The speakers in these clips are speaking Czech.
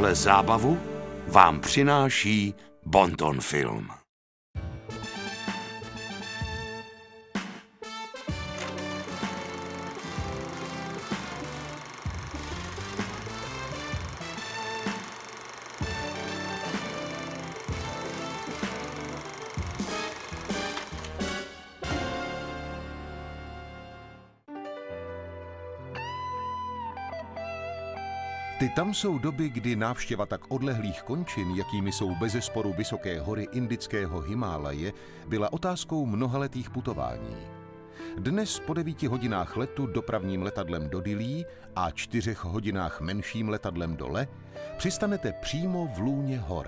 Tuhle zábavu vám přináší Bonton Film. Ty tam jsou doby, kdy návštěva tak odlehlých končin, jakými jsou bezesporu vysoké hory indického Himálaje, byla otázkou mnohaletých putování. Dnes po 9 hodinách letu dopravním letadlem do Dillí a 4 hodinách menším letadlem do Leh přistanete přímo v lůně hor.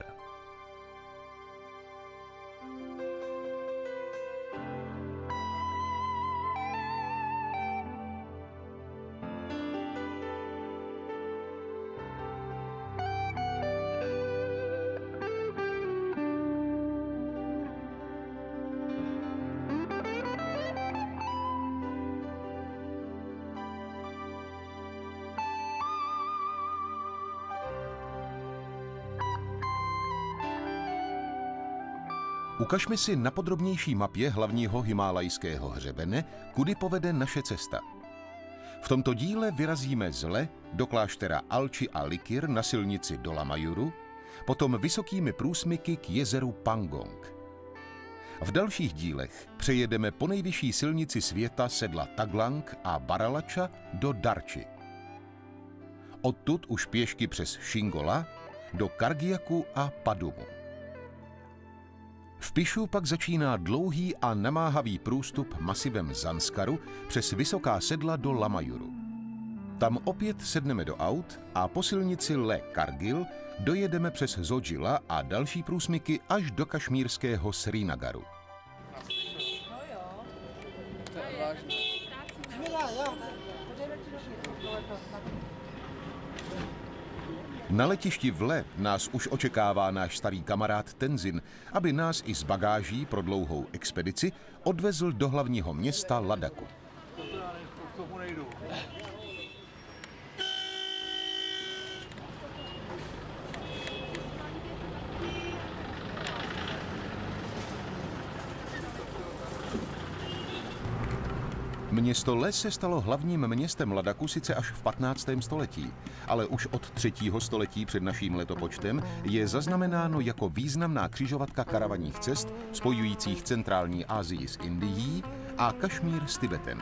Ukažme si na podrobnější mapě hlavního himálajského hřebene, kudy povede naše cesta. V tomto díle vyrazíme z Leh do kláštera Alči a Likir na silnici do Lamayuru, potom vysokými průsmyky k jezeru Pangong. V dalších dílech přejedeme po nejvyšší silnici světa sedla Taglang a Baralacha do Darchi. Odtud už pěšky přes Shingola do Kargiaku a Padumu. V Pišu pak začíná dlouhý a namáhavý průstup masivem Zanskaru přes vysoká sedla do Lamayuru. Tam opět sedneme do aut a po silnici Leh Kargil dojedeme přes Zojila a další průsmyky až do kašmírského Srinagaru. Na letišti v Leh nás už očekává náš starý kamarád Tenzin, aby nás i s bagáží pro dlouhou expedici odvezl do hlavního města Ladaku. Město Leh se stalo hlavním městem Ladaku sice až v 15. století, ale už od 3. století před naším letopočtem je zaznamenáno jako významná křižovatka karavanních cest spojujících centrální Asii s Indií a Kašmír s Tibetem.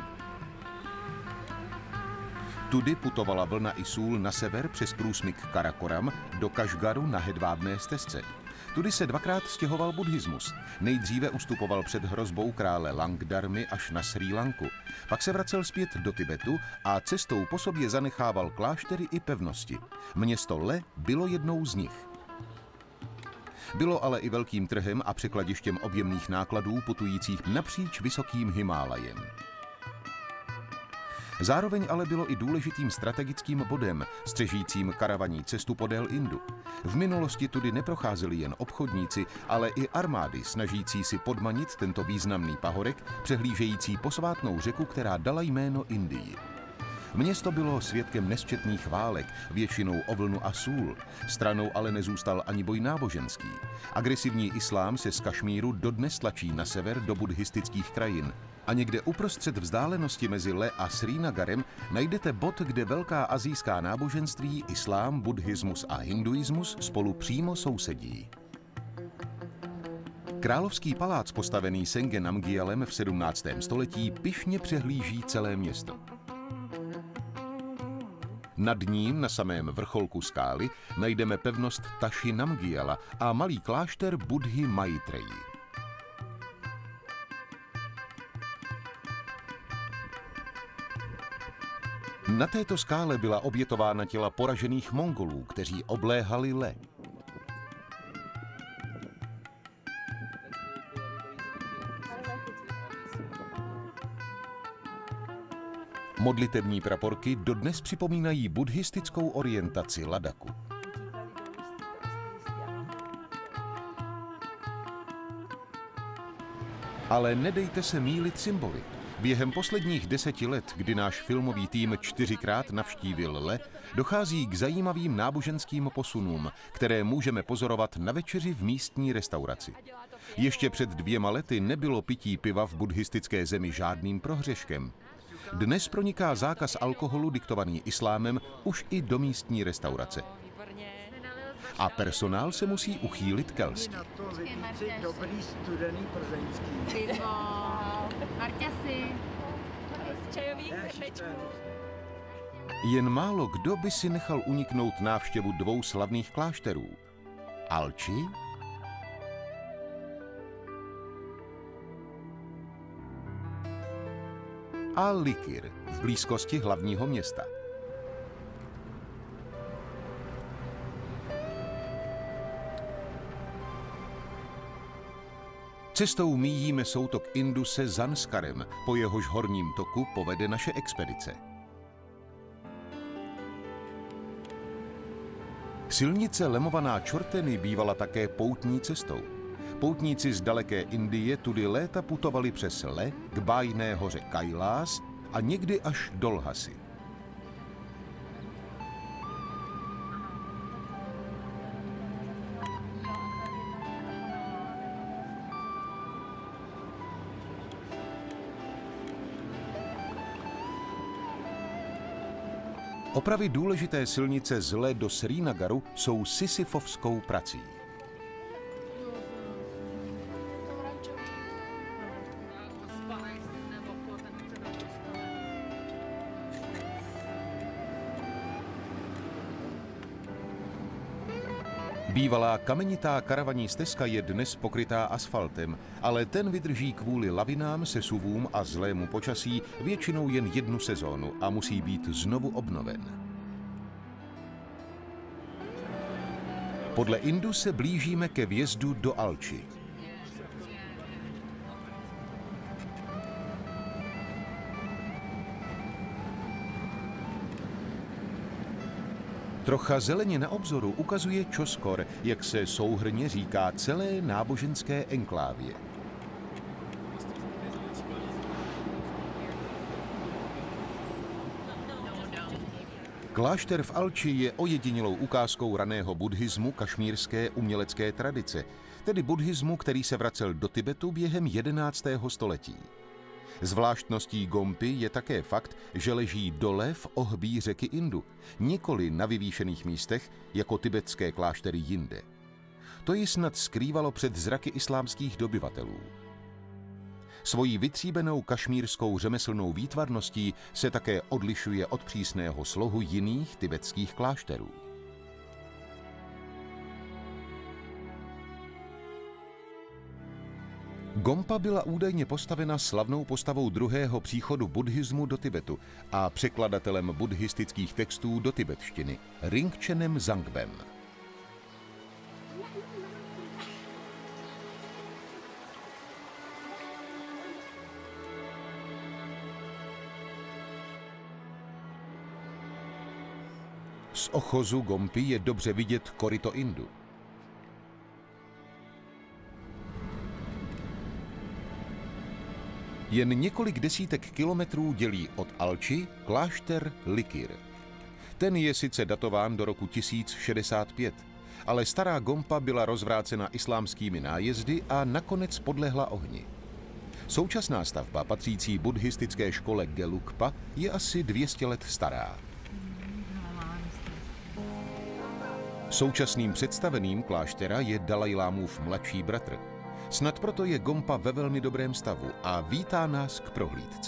Tudy putovala vlna i sůl na sever přes průsmyk Karakoram do Kašgaru na hedvábné stezce. Tudy se dvakrát stěhoval buddhismus. Nejdříve ustupoval před hrozbou krále Langdarmy až na Srí Lanku. Pak se vracel zpět do Tibetu a cestou po sobě zanechával kláštery i pevnosti. Město Leh bylo jednou z nich. Bylo ale i velkým trhem a překladištěm objemných nákladů putujících napříč vysokým Himálajem. Zároveň ale bylo i důležitým strategickým bodem, střežícím karavaní cestu podél Indu. V minulosti tudy neprocházeli jen obchodníci, ale i armády snažící si podmanit tento významný pahorek, přehlížející posvátnou řeku, která dala jméno Indii. Město bylo svědkem nesčetných válek, většinou o vlnu a sůl. Stranou ale nezůstal ani boj náboženský. Agresivní islám se z Kašmíru dodnes tlačí na sever do buddhistických krajin. A někde uprostřed vzdálenosti mezi Leh a Srinagarem najdete bod, kde velká asijská náboženství, islám, buddhismus a hinduismus spolu přímo sousedí. Královský palác postavený Senge Namgyalem v 17. století pyšně přehlíží celé město. Nad ním, na samém vrcholku skály, najdeme pevnost Taši Namgyala a malý klášter Buddhy Maitreyi. Na této skále byla obětována těla poražených Mongolů, kteří obléhali Leh. Modlitební praporky dodnes připomínají buddhistickou orientaci Ladaku. Ale nedejte se mýlit symboly. Během posledních 10 let, kdy náš filmový tým 4krát navštívil Le, dochází k zajímavým náboženským posunům, které můžeme pozorovat na večeři v místní restauraci. Ještě před 2 lety nebylo pití piva v buddhistické zemi žádným prohřeškem. Dnes proniká zákaz alkoholu diktovaný islámem už i do místní restaurace. A personál se musí uchýlit ke lsti. Dobrý studený plzeňský. Pivo, marťasy, čajový Jen málo kdo by si nechal uniknout návštěvu 2 slavných klášterů. Alči a Likir v blízkosti hlavního města. Cestou míjíme soutok Indu se Zanskarem, po jehož horním toku povede naše expedice. Silnice lemovaná Čorteny bývala také poutní cestou. Poutníci z daleké Indie tudy léta putovali přes Le k bájné hoře Kailás a někdy až do Lhasy. Opravy důležité silnice z Le do Srínagaru jsou sisyfovskou prací. Bývalá kamenitá karavanní stezka je dnes pokrytá asfaltem, ale ten vydrží kvůli lavinám, sesuvům a zlému počasí většinou jen 1 sezónu a musí být znovu obnoven. Podle Indu se blížíme ke vjezdu do Alči. Trocha zeleně na obzoru ukazuje Čoskor, jak se souhrnně říká celé náboženské enklávě. Klášter v Alči je ojedinělou ukázkou raného buddhismu kašmírské umělecké tradice, tedy buddhismu, který se vracel do Tibetu během 11. století. Zvláštností Gompi je také fakt, že leží dole v ohbí řeky Indu, nikoli na vyvýšených místech, jako tibetské kláštery jinde. To ji snad skrývalo před zraky islámských dobyvatelů. Svojí vytříbenou kašmírskou řemeslnou výtvarností se také odlišuje od přísného slohu jiných tibetských klášterů. Gompa byla údajně postavena slavnou postavou druhého příchodu buddhismu do Tibetu a překladatelem buddhistických textů do tibetštiny, Ringchenem Zangbem. Z ochozu Gompy je dobře vidět koryto Indu. Jen několik desítek kilometrů dělí od Alči klášter Likir. Ten je sice datován do roku 1065, ale stará Gompa byla rozvrácena islámskými nájezdy a nakonec podlehla ohni. Současná stavba patřící buddhistické škole Gelugpa je asi 200 let stará. Současným představeným kláštera je Dalajlámův mladší bratr. Snad proto je Gompa ve velmi dobrém stavu a vítá nás k prohlídce.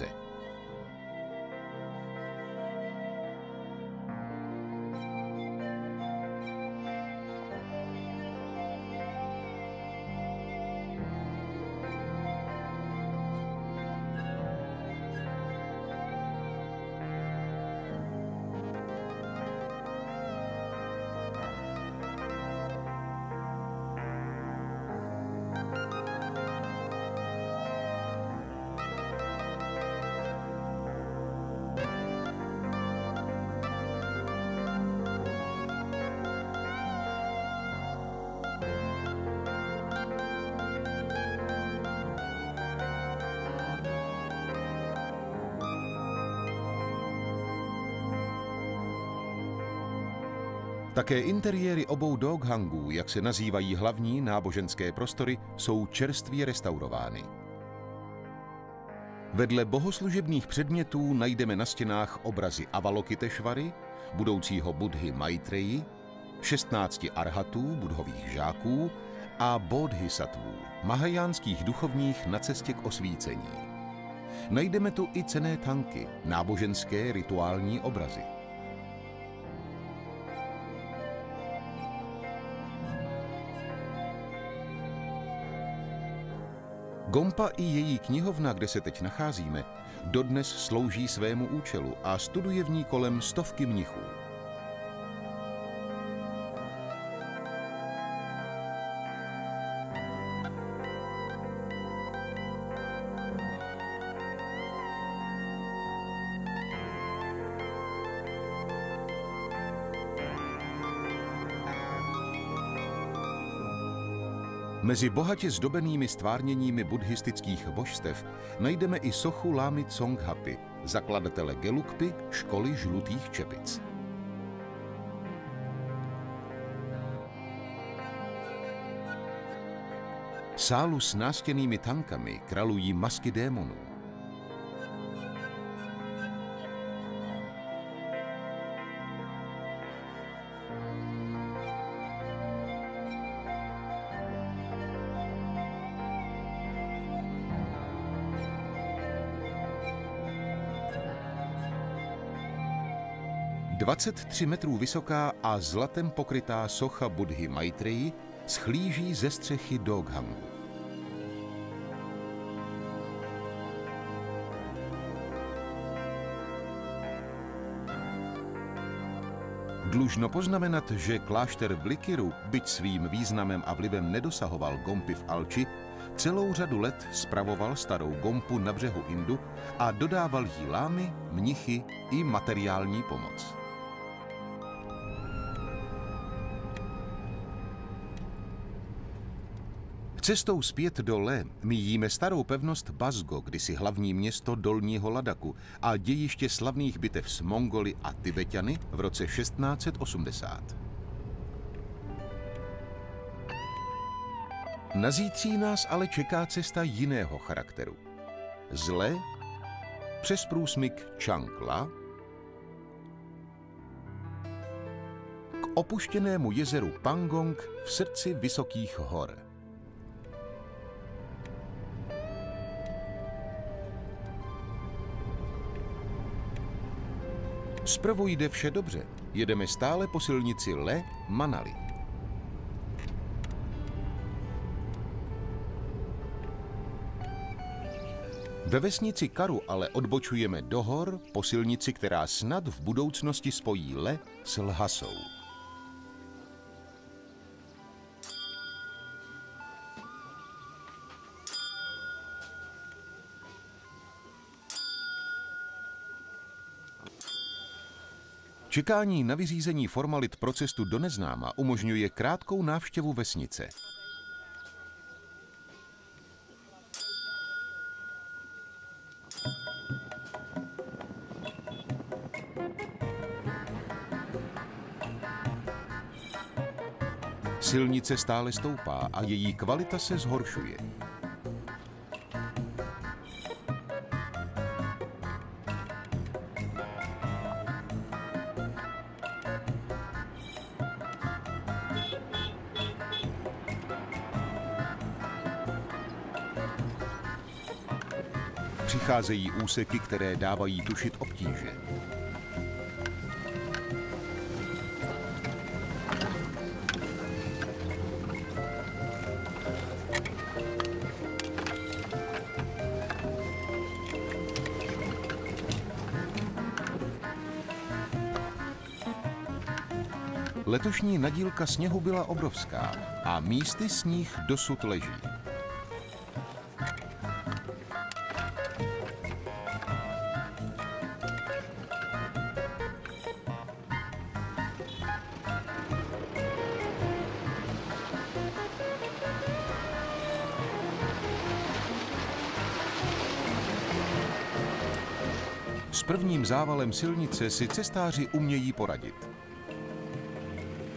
Také interiéry obou doghangů, jak se nazývají hlavní náboženské prostory, jsou čerstvě restaurovány. Vedle bohoslužebných předmětů najdeme na stěnách obrazy Avalokiteshvary, budoucího Buddhy Maitreyi, 16 arhatů, budhových žáků, a bodhisattvů, mahajánských duchovních na cestě k osvícení. Najdeme tu i cenné tanky, náboženské rituální obrazy. Gompa i její knihovna, kde se teď nacházíme, dodnes slouží svému účelu a studuje v ní kolem 100 mnichů. Mezi bohatě zdobenými stvárněními buddhistických božstev najdeme i sochu Lámy Tsongkhapy, zakladatele Gelugpy, školy žlutých čepic. Sálu s nástěnnými tankami kralují masky démonů. – 23 metrů vysoká a zlatem pokrytá socha Buddhy Maitreyi schlíží ze střechy Doghangu. Dlužno poznamenat, že klášter v Likiru, byť svým významem a vlivem nedosahoval Gompy v Alči, celou řadu let spravoval starou Gompu na břehu Indu a dodával jí lámy, mnichy i materiální pomoc. Cestou zpět do Lé míjíme starou pevnost Basgo, kdysi hlavní město Dolního Ladaku a dějiště slavných bitev s Mongoly a Tibetany v roce 1680. Na zítří nás ale čeká cesta jiného charakteru. Z Lé přes průsmyk Čangla k opuštěnému jezeru Pangong v srdci vysokých hor. Zprvu jde vše dobře. Jedeme stále po silnici Lé Manali. Ve vesnici Karu ale odbočujeme do hor po silnici, která snad v budoucnosti spojí Lé s Lhasou. Čekání na vyřízení formalit pro cestu do neznáma umožňuje krátkou návštěvu vesnice. Silnice stále stoupá a její kvalita se zhoršuje. Přicházejí úseky, které dávají tušit obtíže. Letošní nadílka sněhu byla obrovská a místy sníh dosud leží. S prvním závalem silnice si cestáři umějí poradit.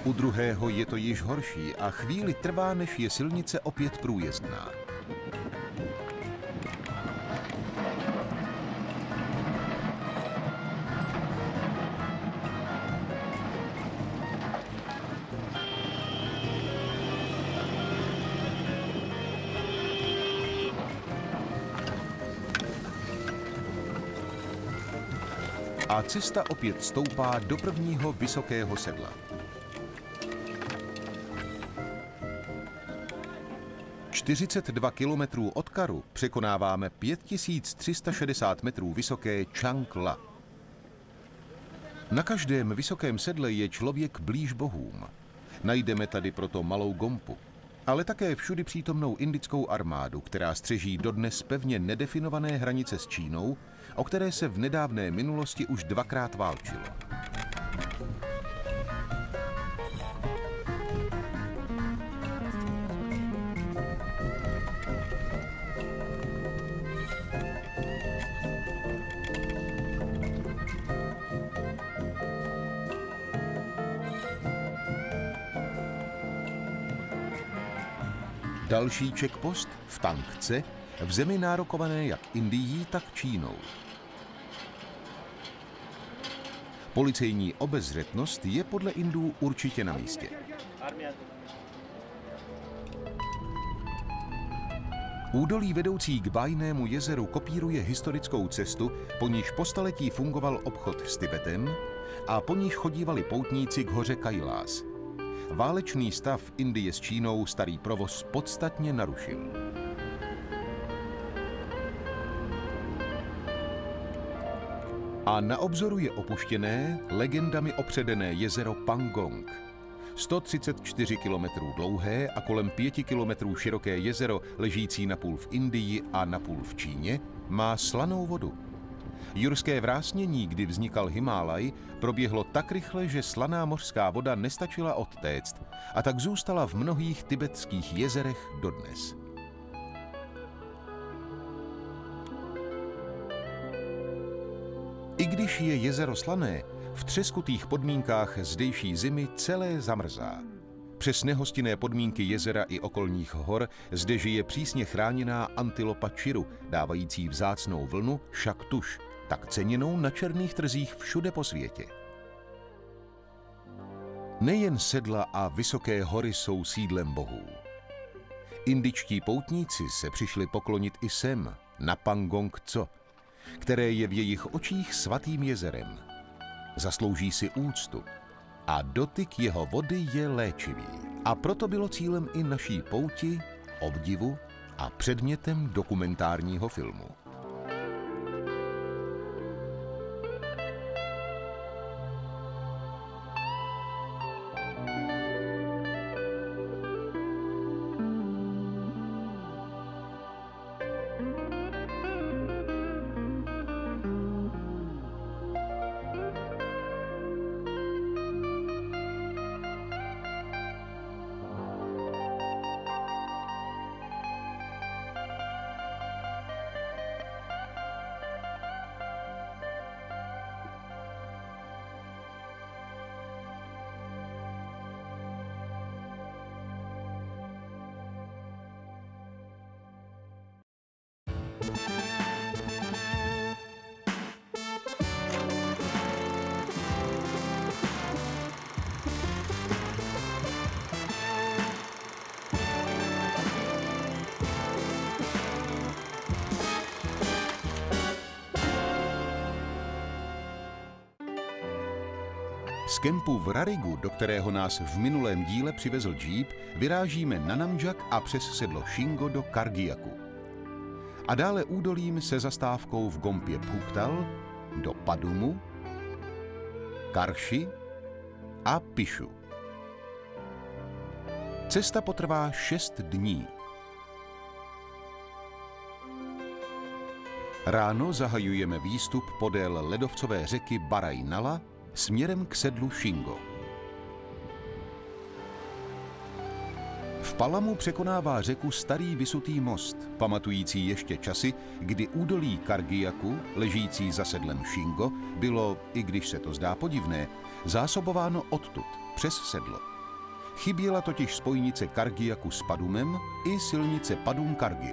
U druhého je to již horší a chvíli trvá, než je silnice opět průjezdná. A cesta opět stoupá do prvního vysokého sedla. 42 kilometrů od Karu překonáváme 5360 metrů vysoké Chang La. Na každém vysokém sedle je člověk blíž bohům. Najdeme tady proto malou gompu, ale také všudy přítomnou indickou armádu, která střeží dodnes pevně nedefinované hranice s Čínou, o které se v nedávné minulosti už dvakrát válčilo. Další checkpost v Tangce, v zemi nárokované jak Indií, tak Čínou. Policejní obezřetnost je podle Indů určitě na místě. Údolí vedoucí k bájnému jezeru kopíruje historickou cestu, po níž po staletí fungoval obchod s Tibetem a po níž chodívali poutníci k hoře Kailas. Válečný stav Indie s Čínou starý provoz podstatně narušil. A na obzoru je opuštěné, legendami opředené jezero Pangong. 134 kilometrů dlouhé a kolem 5 kilometrů široké jezero, ležící napůl v Indii a napůl v Číně, má slanou vodu. Jurské vrásnění, kdy vznikal Himálaj, proběhlo tak rychle, že slaná mořská voda nestačila odtéct a tak zůstala v mnohých tibetských jezerech dodnes. I když je jezero slané, v třeskutých podmínkách zdejší zimy celé zamrzá. Přes nehostinné podmínky jezera i okolních hor zde žije přísně chráněná antilopa čiru, dávající vzácnou vlnu šaktuš, tak ceněnou na černých trzích všude po světě. Nejen sedla a vysoké hory jsou sídlem bohů. Indičtí poutníci se přišli poklonit i sem, na Pangong Tso, které je v jejich očích svatým jezerem. Zaslouží si úctu a dotyk jeho vody je léčivý. A proto bylo cílem i naší pouti, obdivu a předmětem dokumentárního filmu. Z kempu v Rarigu, do kterého nás v minulém díle přivezl džíp, vyrážíme na Namjak a přes sedlo Shingo do Kargiaku. A dále údolím se zastávkou v Gompě Bhuktal do Padumu, Karši a Pišu. Cesta potrvá 6 dní. Ráno zahajujeme výstup podél ledovcové řeky Barai Nala směrem k sedlu Shingo. V Palamu překonává řeku starý visutý most, pamatující ještě časy, kdy údolí Kargiaku, ležící za sedlem Shingo, bylo, i když se to zdá podivné, zásobováno odtud, přes sedlo. Chyběla totiž spojnice Kargiaku s Padumem i silnice Padum-Kargil.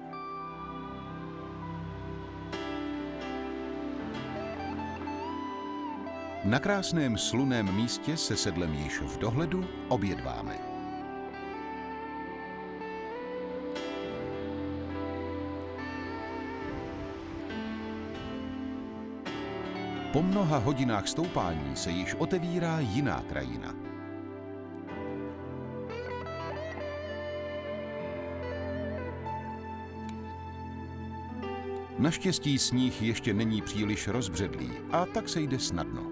Na krásném slunném místě se sedlem již v dohledu obědváme. Po mnoha hodinách stoupání se již otevírá jiná krajina. Naštěstí sníh ještě není příliš rozbředlý a tak se jde snadno.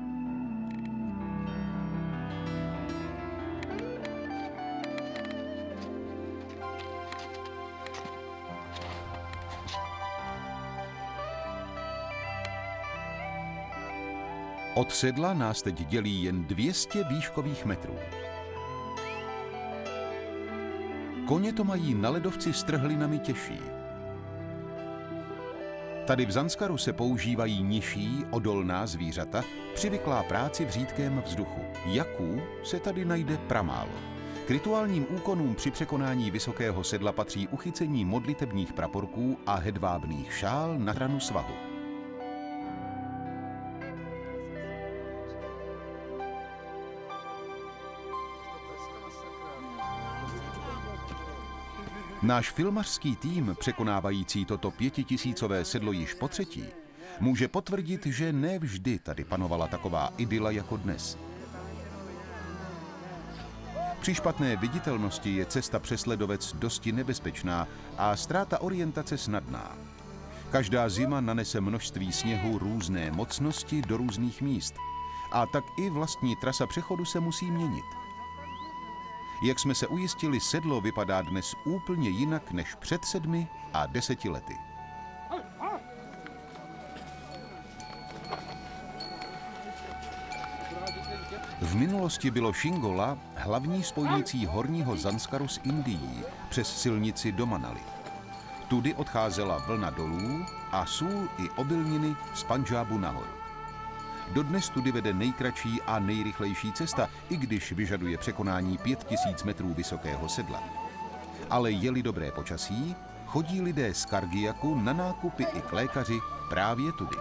Od sedla nás teď dělí jen 200 výškových metrů. Koně to mají na ledovci s trhlinami těžší. Tady v Zanskaru se používají nižší, odolná zvířata, přivyklá práci v řídkém vzduchu. Jaků se tady najde pramálo. K rituálním úkonům při překonání vysokého sedla patří uchycení modlitebních praporků a hedvábných šál na ranu svahu. Náš filmařský tým, překonávající toto 5000ové sedlo již potřetí, může potvrdit, že ne vždy tady panovala taková idyla jako dnes. Při špatné viditelnosti je cesta přes ledovec dosti nebezpečná a ztráta orientace snadná. Každá zima nanese množství sněhu různé mocnosti do různých míst a tak i vlastní trasa přechodu se musí měnit. Jak jsme se ujistili, sedlo vypadá dnes úplně jinak než před 7 a 10 lety. V minulosti bylo Šingola hlavní spojnicí horního Zanskaru s Indií přes silnici do Manaly. Tudy odcházela vlna dolů a sůl i obilniny z Pandžábu nahoru. Dodnes tudy vede nejkratší a nejrychlejší cesta, i když vyžaduje překonání 5000 metrů vysokého sedla. Ale je-li dobré počasí, chodí lidé z Kargiaku na nákupy i k lékaři právě tudy.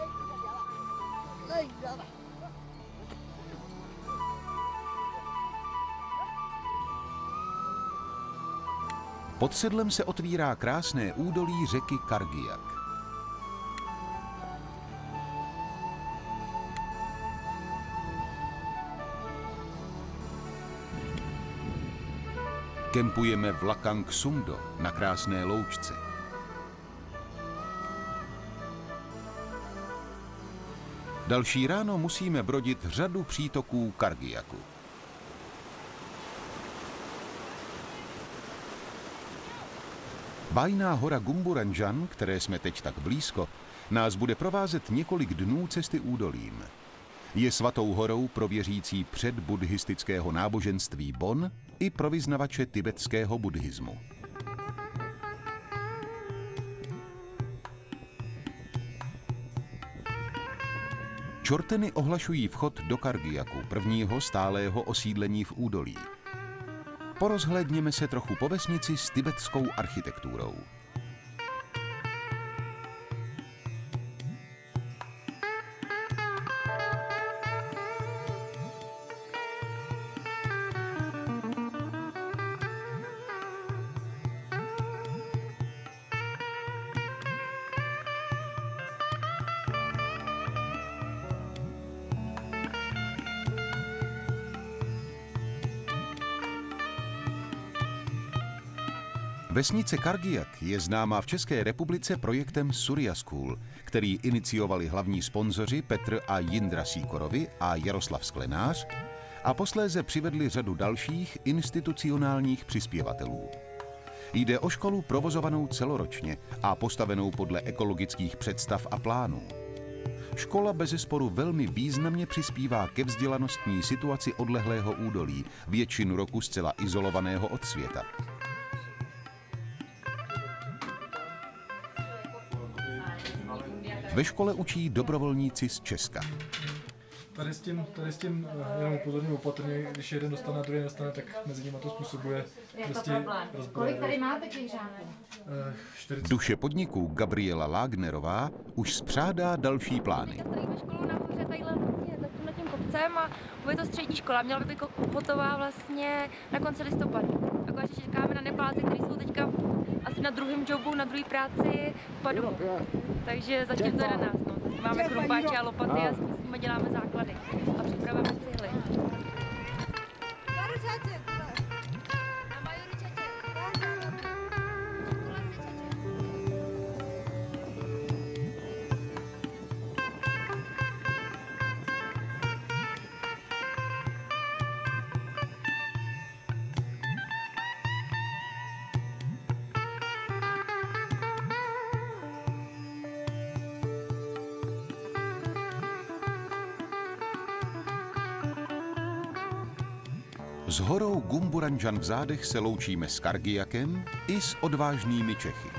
Pod sedlem se otvírá krásné údolí řeky Kargiak. Kempujeme v Lakang Sumdo na krásné loučce. Další ráno musíme brodit řadu přítoků Kargiaku. Bájná hora Gumburanjan, které jsme teď tak blízko, nás bude provázet několik dnů cesty údolím. Je svatou horou pro věřící předbuddhistického náboženství Bon i pro vyznavače tibetského buddhismu. Čorteny ohlašují vchod do Kargiaku, prvního stálého osídlení v údolí. Porozhlédněme se trochu po vesnici s tibetskou architekturou. Vesnice Kargiak je známá v České republice projektem Surya School, který iniciovali hlavní sponzoři Petr a Jindra Síkorovi a Jaroslav Sklenář a posléze přivedli řadu dalších institucionálních přispěvatelů. Jde o školu provozovanou celoročně a postavenou podle ekologických představ a plánů. Škola bezesporu velmi významně přispívá ke vzdělanostní situaci odlehlého údolí, většinu roku zcela izolovaného od světa. Ve škole učí dobrovolníci z Česka. Tady s tím jenom upozorňuji opatrně, když jeden dostane a druhý nedostane, tak mezi nimi to způsobuje prostě rozboj. Kolik tady máte těch žáků? 40. Duše podniku Gabriela Lágnerová už spřádá další plány. Stavíme školu nahoře, tadyhle vlastně za tímhle tím kopcem a bude to střední škola. Měla by být hotová vlastně na konci listopadu. Akorát, že čekáme na nepáci, kteří jsou teďka asi na druhém jobu, na druhé práci v Padovu. Takže zatím to je na nás. No. Máme krumpáče a lopaty a s nimi děláme základy a připravujeme cihly. S horou Gumburanžan v zádech se loučíme s Kargiakem i s odvážnými Čechy.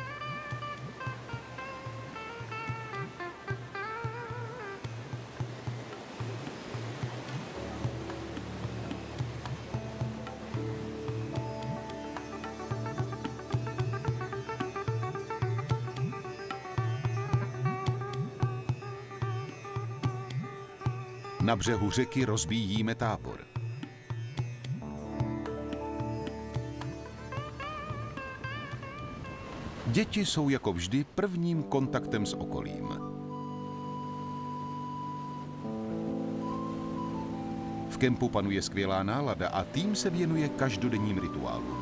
Na břehu řeky rozbíjíme tábor. Děti jsou jako vždy prvním kontaktem s okolím. V kempu panuje skvělá nálada a tým se věnuje každodenním rituálům.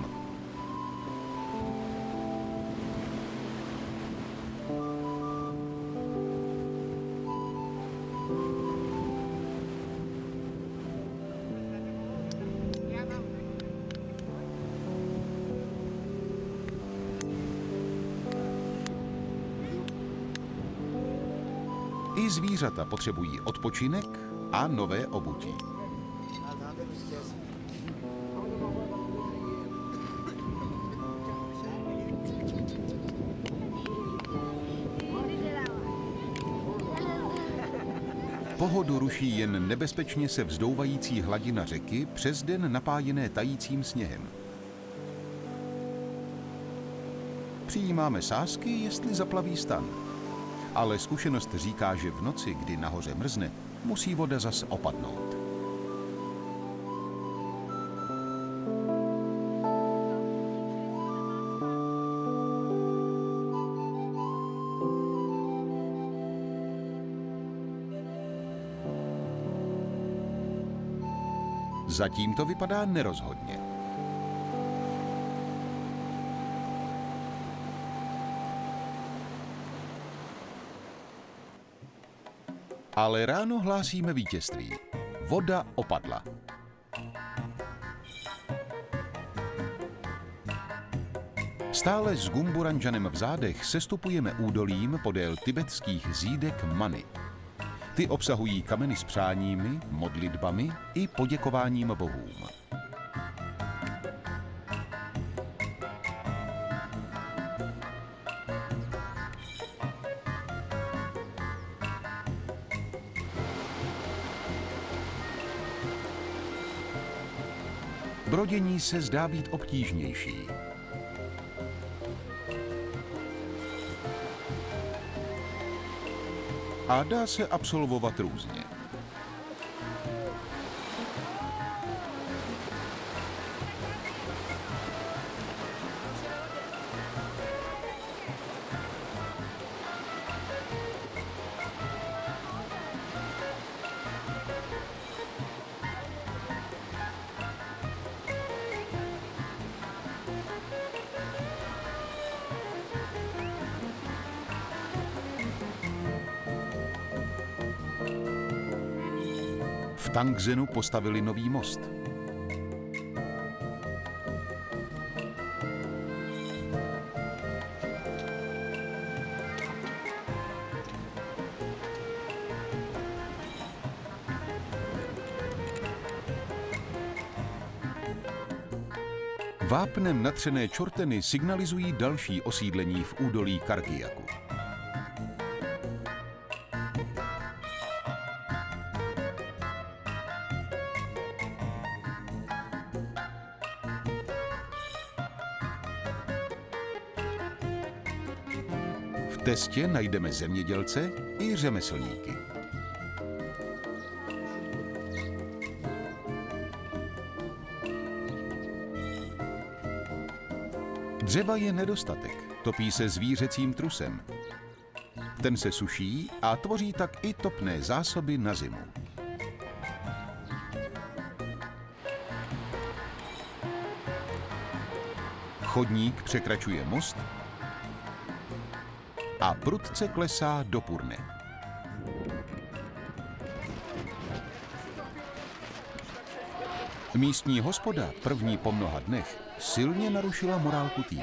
I zvířata potřebují odpočinek a nové obutí. Pohodu ruší jen nebezpečně se vzdouvající hladina řeky přes den napájené tajícím sněhem. Přijímáme sázky, jestli zaplaví stan. Ale zkušenost říká, že v noci, kdy nahoře mrzne, musí voda zas opadnout. Zatím to vypadá nerozhodně. Ale ráno hlásíme vítězství. Voda opadla. Stále s Gumburanžanem v zádech sestupujeme údolím podél tibetských zídek Many. Ty obsahují kameny s přáními, modlitbami i poděkováním bohům. Brodění se zdá být obtížnější. A dá se absolvovat různě. V Tangzenu postavili nový most. Vápnem natřené čorteny signalizují další osídlení v údolí Kargiaku. testě najdeme zemědělce i řemeslníky. Dřeva je nedostatek, topí se zvířecím trusem. Ten se suší a tvoří tak i topné zásoby na zimu. Chodník překračuje most a prudce klesá do Purny. Místní hospoda, první po mnoha dnech, silně narušila morálku týmu.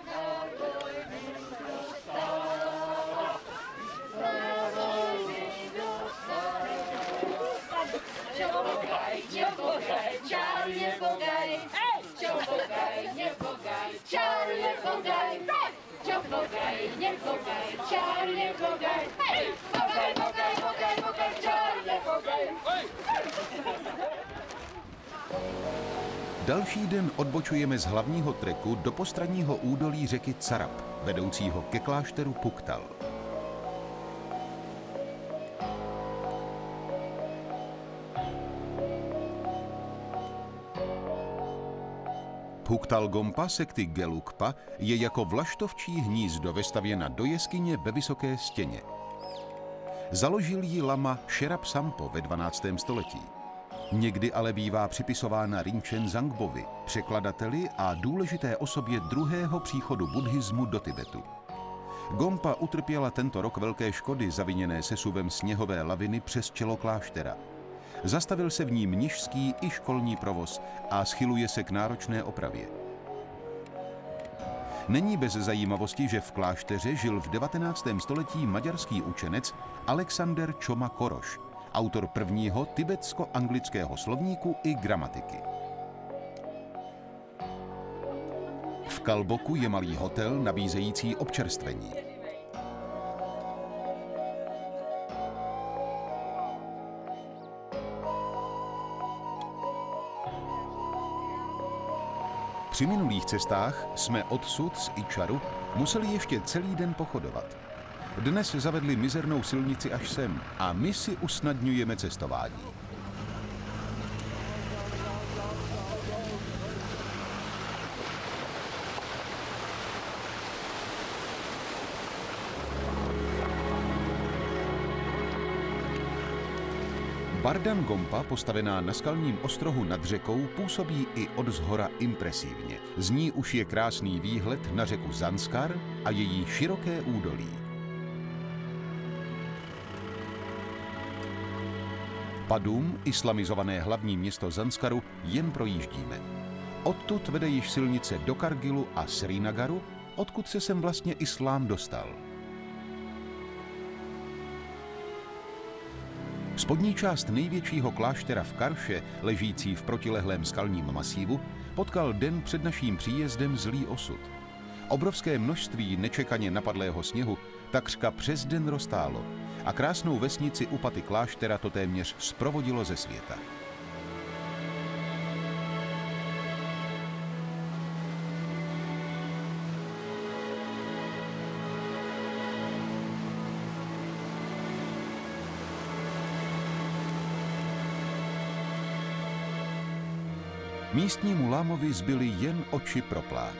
Další den odbočujeme z hlavního treku do postranního údolí řeky Carab, vedoucího ke klášteru Puktal. Puktal Gompa sekty Gelugpa je jako vlaštovčí hnízdo vestavěna do jeskyně ve vysoké stěně. Založil ji lama Sherab Sampo ve 12. století. Někdy ale bývá připisována Rinchen Zangbovi, překladateli a důležité osobě druhého příchodu buddhismu do Tibetu. Gompa utrpěla tento rok velké škody zaviněné sesuvem sněhové laviny přes čelo kláštera. Zastavil se v ní mnišský i školní provoz a schyluje se k náročné opravě. Není bez zajímavosti, že v klášteře žil v 19. století maďarský učenec Alexander Čoma Koroš, autor prvního tibetsko-anglického slovníku i gramatiky. V Kalboku je malý hotel nabízející občerstvení. Při minulých cestách jsme odsud z Ičaru museli ještě celý den pochodovat. Dnes zavedli mizernou silnici až sem a my si usnadňujeme cestování. Bardan Gompa, postavená na skalním ostrohu nad řekou, působí i odzhora impresivně. Z ní už je krásný výhled na řeku Zanskar a její široké údolí. Padum, islamizované hlavní město Zanskaru, jen projíždíme. Odtud vede již silnice do Kargilu a Srinagaru, odkud se sem vlastně islám dostal. Spodní část největšího kláštera v Karše, ležící v protilehlém skalním masívu, potkal den před naším příjezdem zlý osud. Obrovské množství nečekaně napadlého sněhu takřka přes den roztálo a krásnou vesnici u paty kláštera to téměř zprovodilo ze světa. Místnímu lámovi zbyly jen oči pro pláč.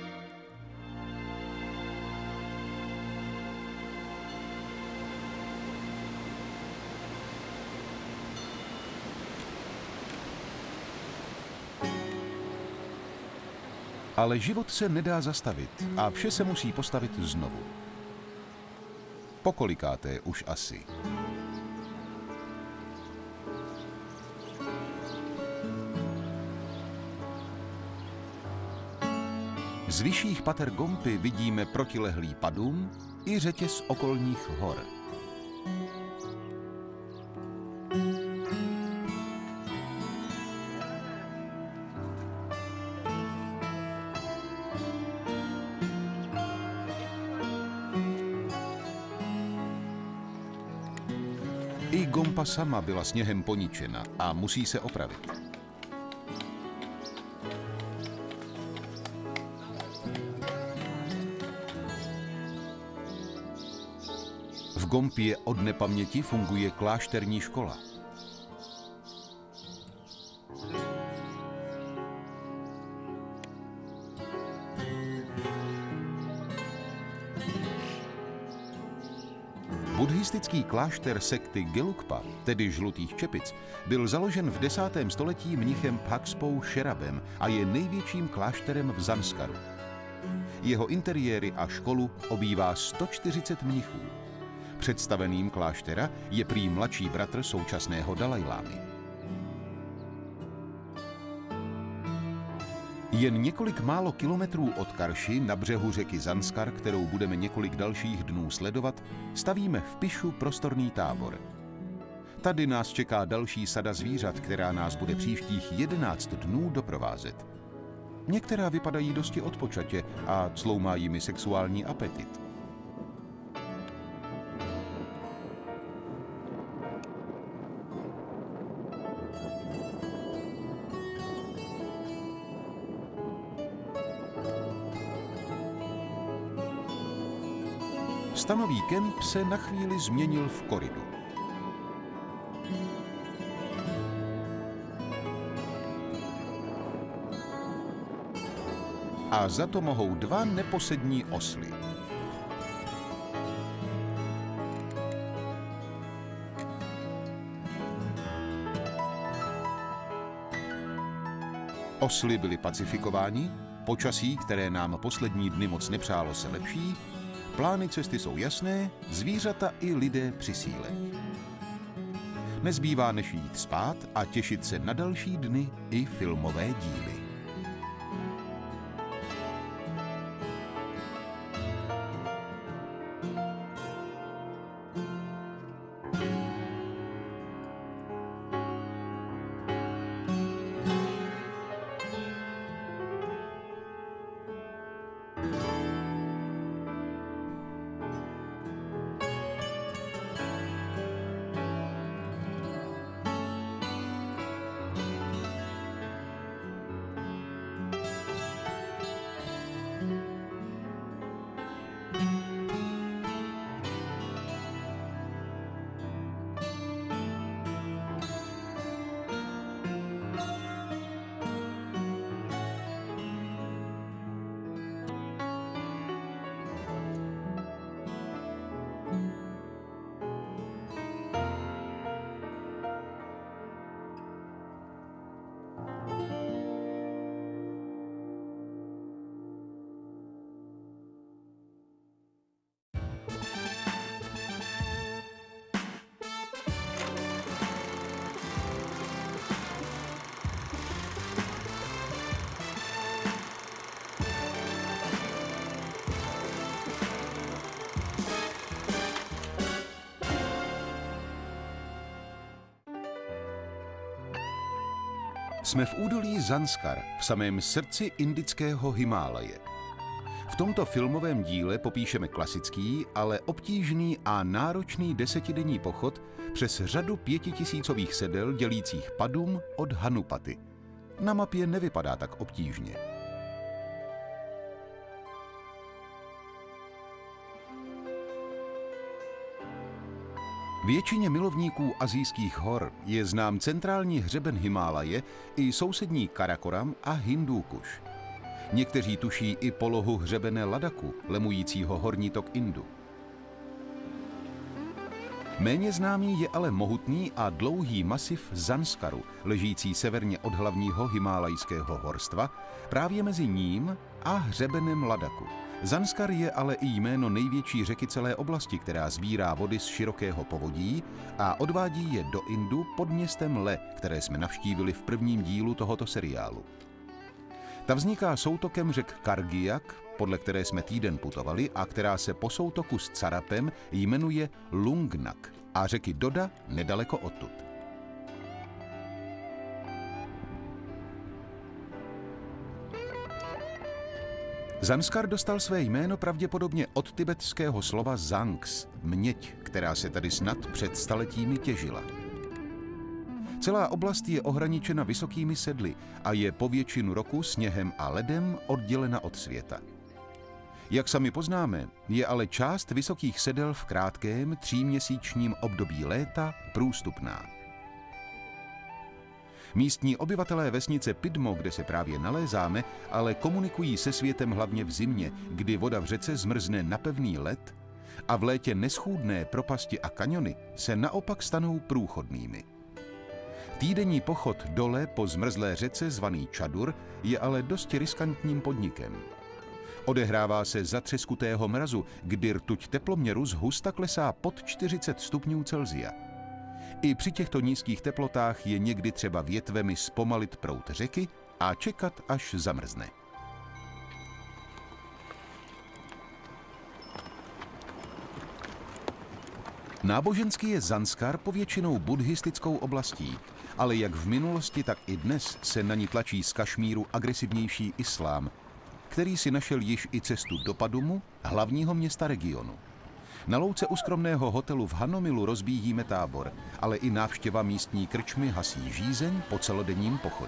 Ale život se nedá zastavit a vše se musí postavit znovu. Pokolikáté už asi. Z vyšších pater Gompy vidíme protilehlý Padum i řetěz okolních hor. I Gompa sama byla sněhem poničena a musí se opravit. Gompě od nepaměti funguje klášterní škola. Buddhistický klášter sekty Gelugpa, tedy žlutých čepic, byl založen v 10. století mnichem Phakspou Sherabem a je největším klášterem v Zanskaru. Jeho interiéry a školu obývá 140 mnichů. Představeným kláštera je prý mladší bratr současného Dalajlámy. Jen několik málo kilometrů od Karši na břehu řeky Zanskar, kterou budeme několik dalších dnů sledovat, stavíme v Pishu prostorný tábor. Tady nás čeká další sada zvířat, která nás bude příštích 11 dnů doprovázet. Některá vypadají dosti odpočatě a cloumá jimi sexuální apetit. Stanový kemp se na chvíli změnil v koridu. A za to mohou dva neposední osly. Osly byly pacifikováni, počasí, které nám poslední dny moc nepřálo, se lepší, plány cesty jsou jasné, zvířata i lidé při síle. Nezbývá než jít spát a těšit se na další dny i filmové díly. Jsme v údolí Zanskar, v samém srdci indického Himálaje. V tomto filmovém díle popíšeme klasický, ale obtížný a náročný 10denní pochod přes řadu 5000 sedel dělících Padum od Hanupaty. Na mapě nevypadá tak obtížně. Většině milovníků asijských hor je znám centrální hřeben Himálaje i sousední Karakoram a Hindúkuš. Někteří tuší i polohu hřebene Ladaku, lemujícího horní tok Indu. Méně známý je ale mohutný a dlouhý masiv Zanskaru, ležící severně od hlavního himálajského horstva, právě mezi ním a hřebenem Ladaku. Zanskar je ale i jméno největší řeky celé oblasti, která sbírá vody z širokého povodí a odvádí je do Indu pod městem Le, které jsme navštívili v prvním dílu tohoto seriálu. Ta vzniká soutokem řek Kargiak, podle které jsme týden putovali a která se po soutoku s Carapem jmenuje Lungnak a řeky Doda nedaleko odtud. Zanskar dostal své jméno pravděpodobně od tibetského slova zangs, měď, která se tady snad před staletími těžila. Celá oblast je ohraničena vysokými sedly a je po většinu roku sněhem a ledem oddělena od světa. Jak sami poznáme, je ale část vysokých sedel v krátkém 3měsíčním období léta průstupná. Místní obyvatelé vesnice Pidmo, kde se právě nalézáme, ale komunikují se světem hlavně v zimě, kdy voda v řece zmrzne na pevný led a v létě neschůdné propasti a kaňony se naopak stanou průchodnými. Týdenní pochod dole po zmrzlé řece zvaný čadur je ale dosti riskantním podnikem. Odehrává se za třeskutého mrazu, kdy rtuť teploměru zhusta klesá pod 40 stupňů Celsia. I při těchto nízkých teplotách je někdy třeba větvemi zpomalit proud řeky a čekat, až zamrzne. Nábožensky je Zanskar povětšinou buddhistickou oblastí, ale jak v minulosti, tak i dnes se na ní tlačí z Kašmíru agresivnější islám, který si našel již i cestu do Padumu, hlavního města regionu. Na louce u skromného hotelu v Hanomilu rozbíjíme tábor, ale i návštěva místní krčmy hasí žízeň po celodenním pochodu.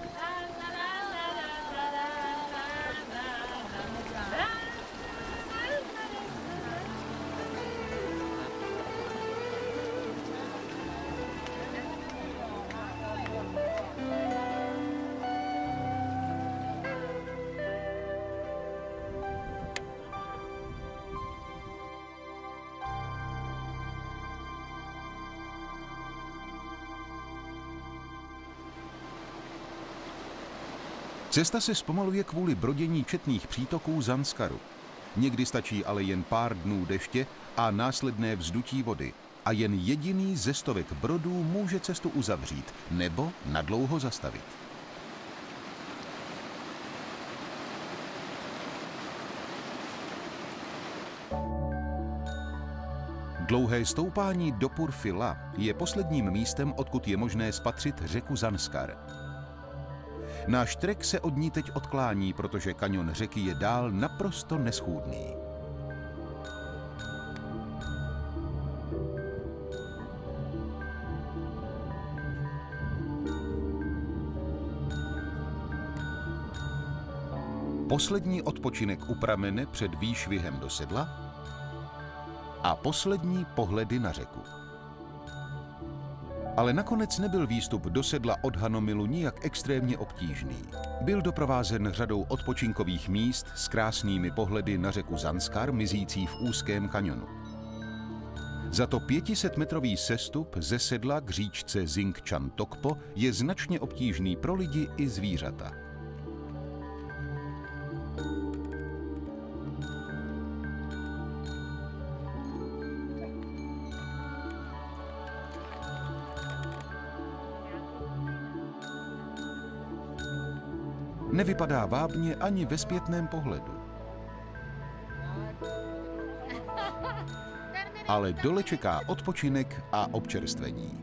Cesta se zpomaluje kvůli brodění četných přítoků Zanskaru. Někdy stačí ale jen pár dnů deště a následné vzdutí vody a jen jediný ze stovek brodů může cestu uzavřít nebo nadlouho zastavit. Dlouhé stoupání do Purfila je posledním místem, odkud je možné spatřit řeku Zanskar. Náš trek se od ní teď odklání, protože kaňon řeky je dál naprosto neschůdný. Poslední odpočinek u pramene před výšvihem do sedla a poslední pohledy na řeku. Ale nakonec nebyl výstup do sedla od Hanomilu nijak extrémně obtížný. Byl doprovázen řadou odpočinkových míst s krásnými pohledy na řeku Zanskar, mizící v úzkém kaňonu. Za to 500metrový sestup ze sedla k říčce Zingchan Tokpo je značně obtížný pro lidi i zvířata. Nevypadá vábně ani ve zpětném pohledu. Ale dole čeká odpočinek a občerstvení.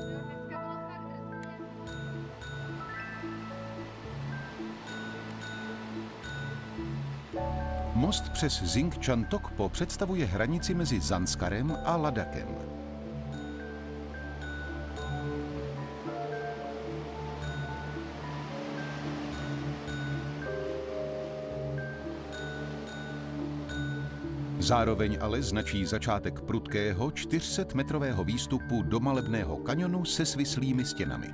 Most přes Zingchan Tokpo představuje hranici mezi Zanskarem a Ladakem. Zároveň ale značí začátek prudkého 400metrového výstupu do malebného kaňonu se svislými stěnami.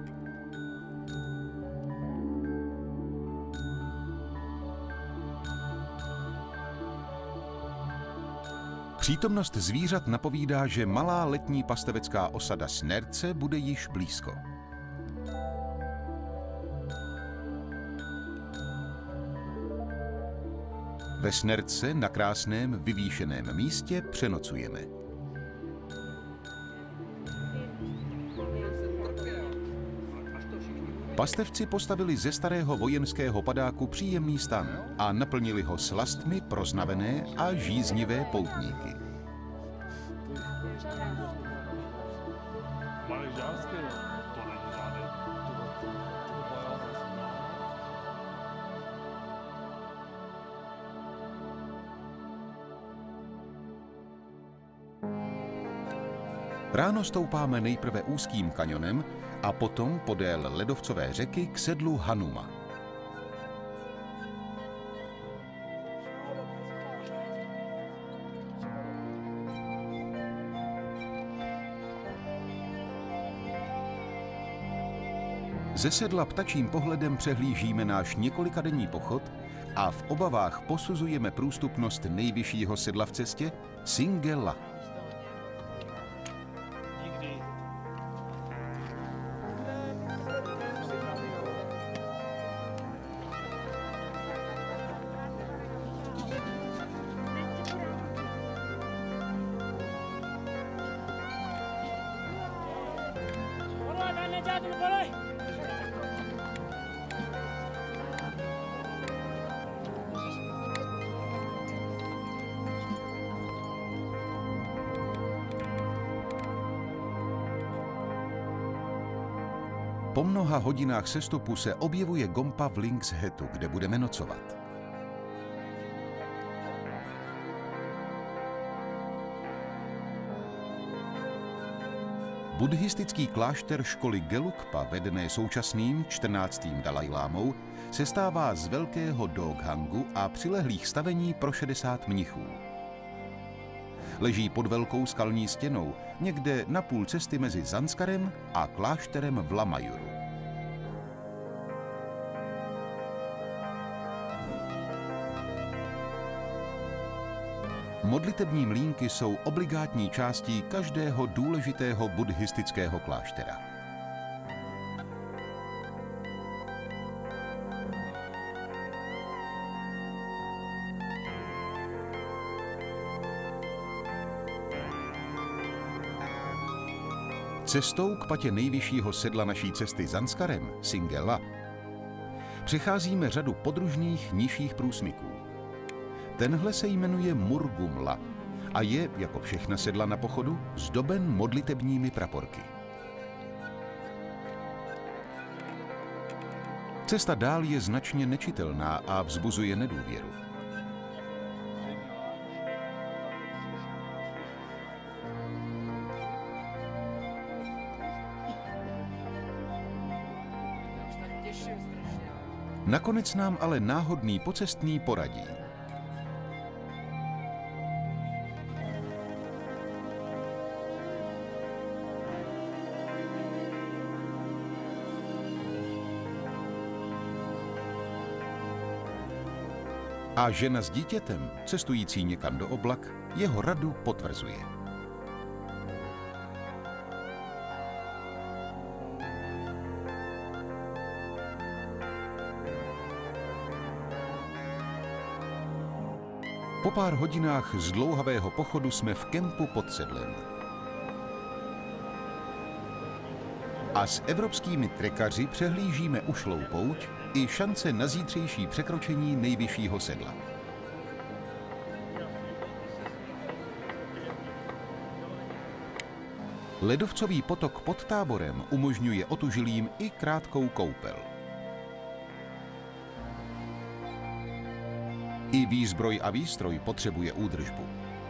Přítomnost zvířat napovídá, že malá letní pastevecká osada Snerce bude již blízko. Ve Snerce na krásném vyvýšeném místě přenocujeme. Pastevci postavili ze starého vojenského padáku příjemný stan a naplnili ho slastmi pro znavené a žíznivé poutníky. Ráno stoupáme nejprve úzkým kaňonem a potom podél ledovcové řeky k sedlu Hanuma. Ze sedla ptačím pohledem přehlížíme náš několikadenní pochod a v obavách posuzujeme průstupnost nejvyššího sedla v cestě, Singela. Po mnoha hodinách sestupu se objevuje Gompa v Lynx Hetu, kde budeme nocovat. Buddhistický klášter školy Gelugpa, vedené současným 14. Dalajlámou, sestává z velkého Doghangu a přilehlých stavení pro 60 mnichů. Leží pod velkou skalní stěnou, někde na půl cesty mezi Zanskarem a klášterem v Lamajuru. Modlitební mlýnky jsou obligátní částí každého důležitého buddhistického kláštera. Cestou k patě nejvyššího sedla naší cesty Zanskarem, Singela, přecházíme řadu podružných nižších průsmyků. Tenhle se jmenuje Murgumla a je, jako všechna sedla na pochodu, zdoben modlitebními praporky. Cesta dál je značně nečitelná a vzbuzuje nedůvěru. Nakonec nám ale náhodný pocestný poradí. A žena s dítětem, cestující někam do oblak, jeho radu potvrzuje. Po pár hodinách zdlouhavého pochodu jsme v kempu pod sedlem. A s evropskými trekaři přehlížíme ušlou pouť i šance na zítřejší překročení nejvyššího sedla. Ledovcový potok pod táborem umožňuje otužilým i krátkou koupel. I výzbroj a výstroj potřebuje údržbu.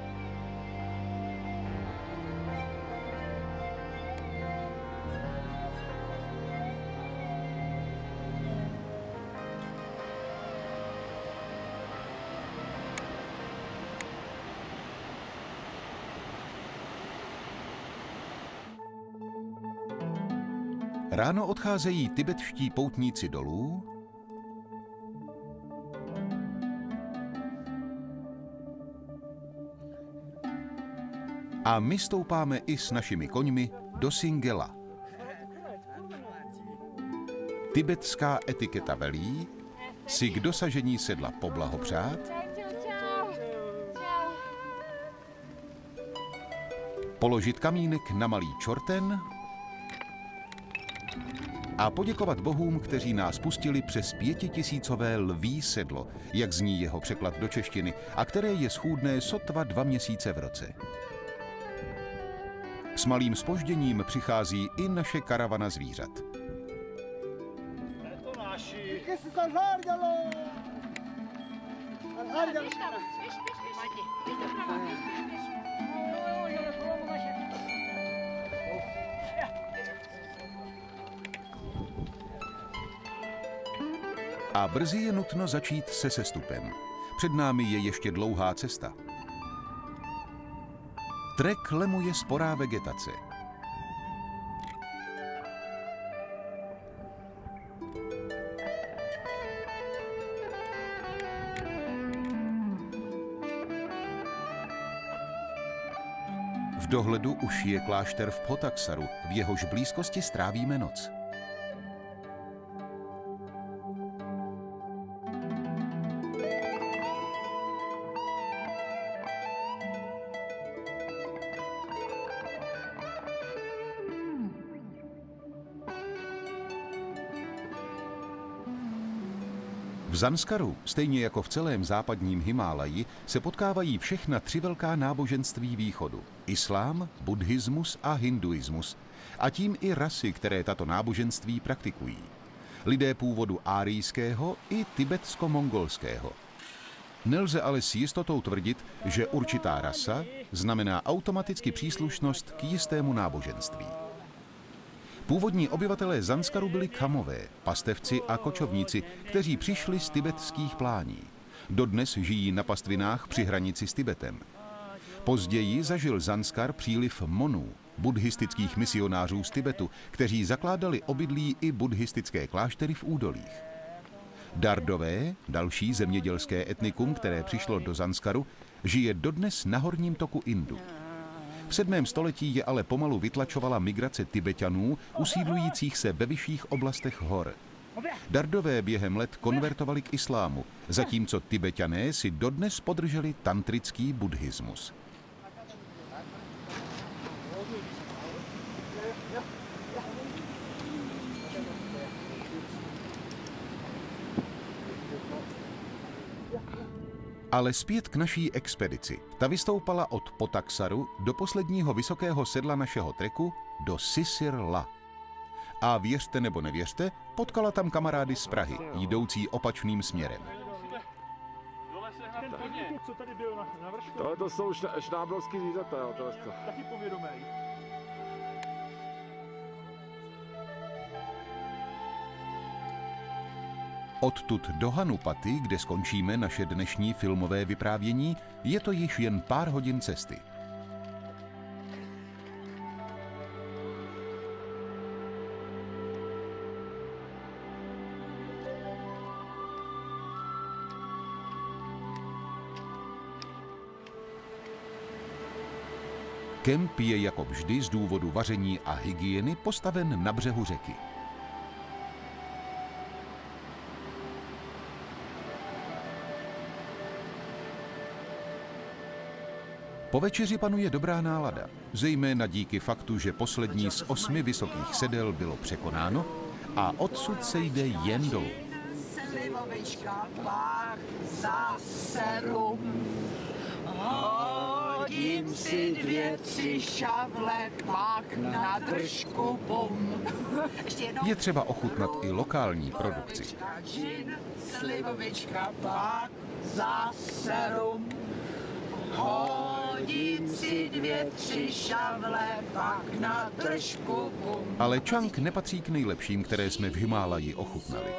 Ráno odcházejí tibetští poutníci dolů a my stoupáme i s našimi koňmi do Singela. Tibetská etiketa velí si k dosažení sedla poblahopřát položit kamínek na malý čorten a poděkovat bohům, kteří nás pustili přes 5000ové lví sedlo, jak zní jeho překlad do češtiny, a které je schůdné sotva 2 měsíce v roce. S malým zpožděním přichází i naše karavana zvířat. A brzy je nutno začít se sestupem. Před námi je ještě dlouhá cesta. Trek lemuje sporá vegetace. dohledu už je klášter v Photaksaru, v jehož blízkosti strávíme noc. V Zanskaru, stejně jako v celém západním Himálaji, se potkávají všechna 3 velká náboženství východu. Islám, buddhismus a hinduismus. A tím i rasy, které tato náboženství praktikují. Lidé původu árijského i tibetsko-mongolského. Nelze ale s jistotou tvrdit, že určitá rasa znamená automaticky příslušnost k jistému náboženství. Původní obyvatelé Zanskaru byli Khamové, pastevci a kočovníci, kteří přišli z tibetských plání. Dodnes žijí na pastvinách při hranici s Tibetem. Později zažil Zanskar příliv monů, buddhistických misionářů z Tibetu, kteří zakládali obydlí i buddhistické kláštery v údolích. Dardové, další zemědělské etnikum, které přišlo do Zanskaru, žije dodnes na horním toku Indu. V 7. století je ale pomalu vytlačovala migrace Tibeťanů, usídlujících se ve vyšších oblastech hor. Dardové během let konvertovali k islámu, zatímco Tibeťané si dodnes podrželi tantrický buddhismus. Ale zpět k naší expedici. Ta vystoupala od Photaksaru do posledního vysokého sedla našeho treku do Sisir La. A věřte nebo nevěřte, potkala tam kamarády z Prahy, jdoucí opačným směrem. To jsou šnáblovský zvířata, Taky povědomej. Odtud do Hanupaty, kde skončíme naše dnešní filmové vyprávění, je to již jen pár hodin cesty. Kemp je jako vždy z důvodu vaření a hygieny postaven na břehu řeky. Po večeři panuje dobrá nálada, zejména díky faktu, že poslední z 8 vysokých sedel bylo překonáno a odsud se jde jen dolů. Slivovička pách za serum. Hodím si 2, 3 šavle, pak na držku bum. Je třeba ochutnat i lokální produkci. Slivovička pách za serum. Hodím si 2, 3 šavle, pak na držku bum. Ale čang nepatří k nejlepším, které jsme v Himálaji ochutnali.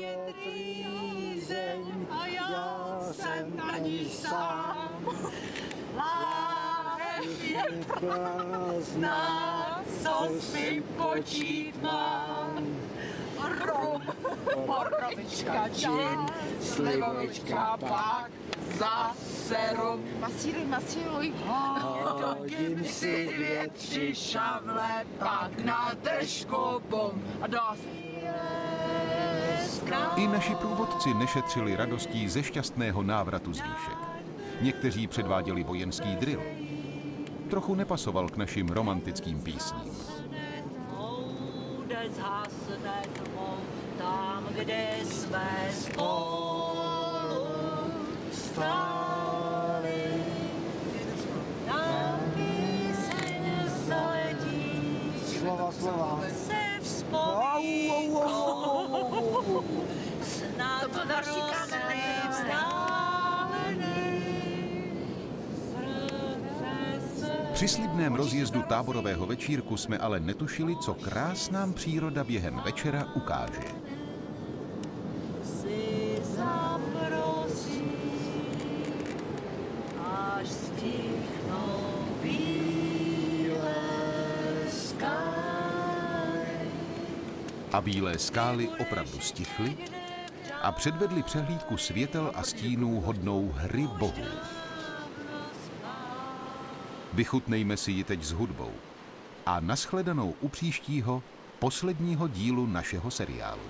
A já jsem na ní sám. Láhev je prázdná, co si počít mám. Rum, borovička, gin, slivovička, pak za serum. Masíruj. Hodím si 2, 3 šavle, pak na držku bum. A dost. I naši průvodci nešetřili radostí ze šťastného návratu z výšek. Někteří předváděli vojenský drill. Trochu nepasoval k našim romantickým písním. Tam, kde jsme spolu stáli, tam píseň zaletí, slova se vzpomínkou, snad vrostly vzdálený. Při slibném rozjezdu táborového večírku jsme ale netušili, co krásná příroda během večera ukáže. Si zaprosí, až stichnou bílé skály. A bílé skály opravdu stichly a předvedli přehlídku světel a stínů hodnou hry bohů. Vychutnejme si ji teď s hudbou. A nashledanou u příštího, posledního dílu našeho seriálu.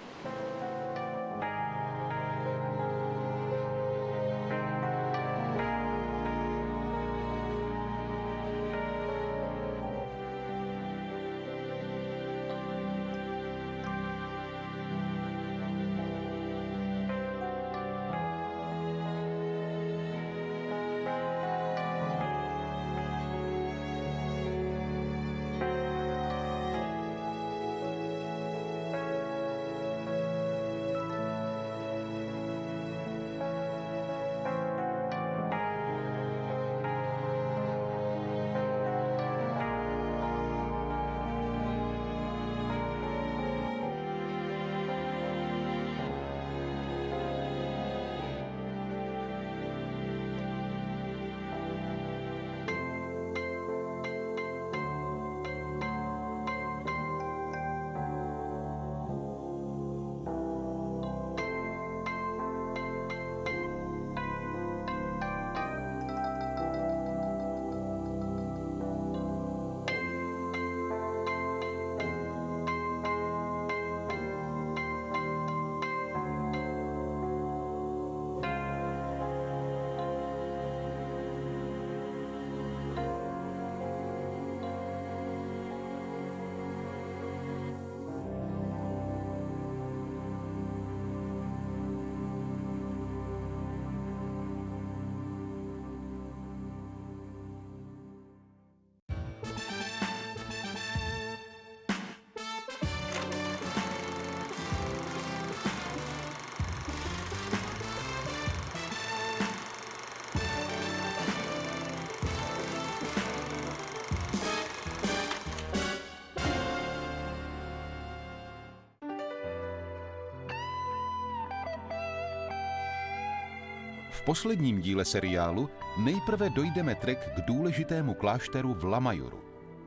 V posledním díle seriálu nejprve dojdeme trek k důležitému klášteru v Lamajuru.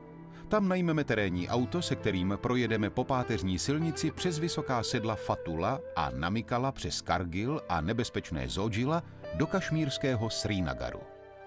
Tam najmeme terénní auto, se kterým projedeme po páteřní silnici přes vysoká sedla Fatula a Namikala přes Kargil a nebezpečné Zodžila do kašmírského Srínagaru.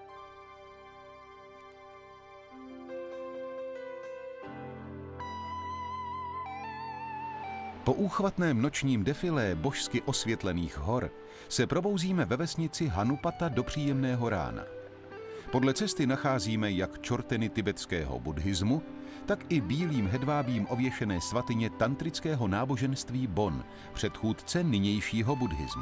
Po úchvatném nočním defilé božsky osvětlených hor se probouzíme ve vesnici Hanupata do příjemného rána. Podle cesty nacházíme jak čorteny tibetského buddhismu, tak i bílým hedvábím ověšené svatyně tantrického náboženství Bon, předchůdce nynějšího buddhismu.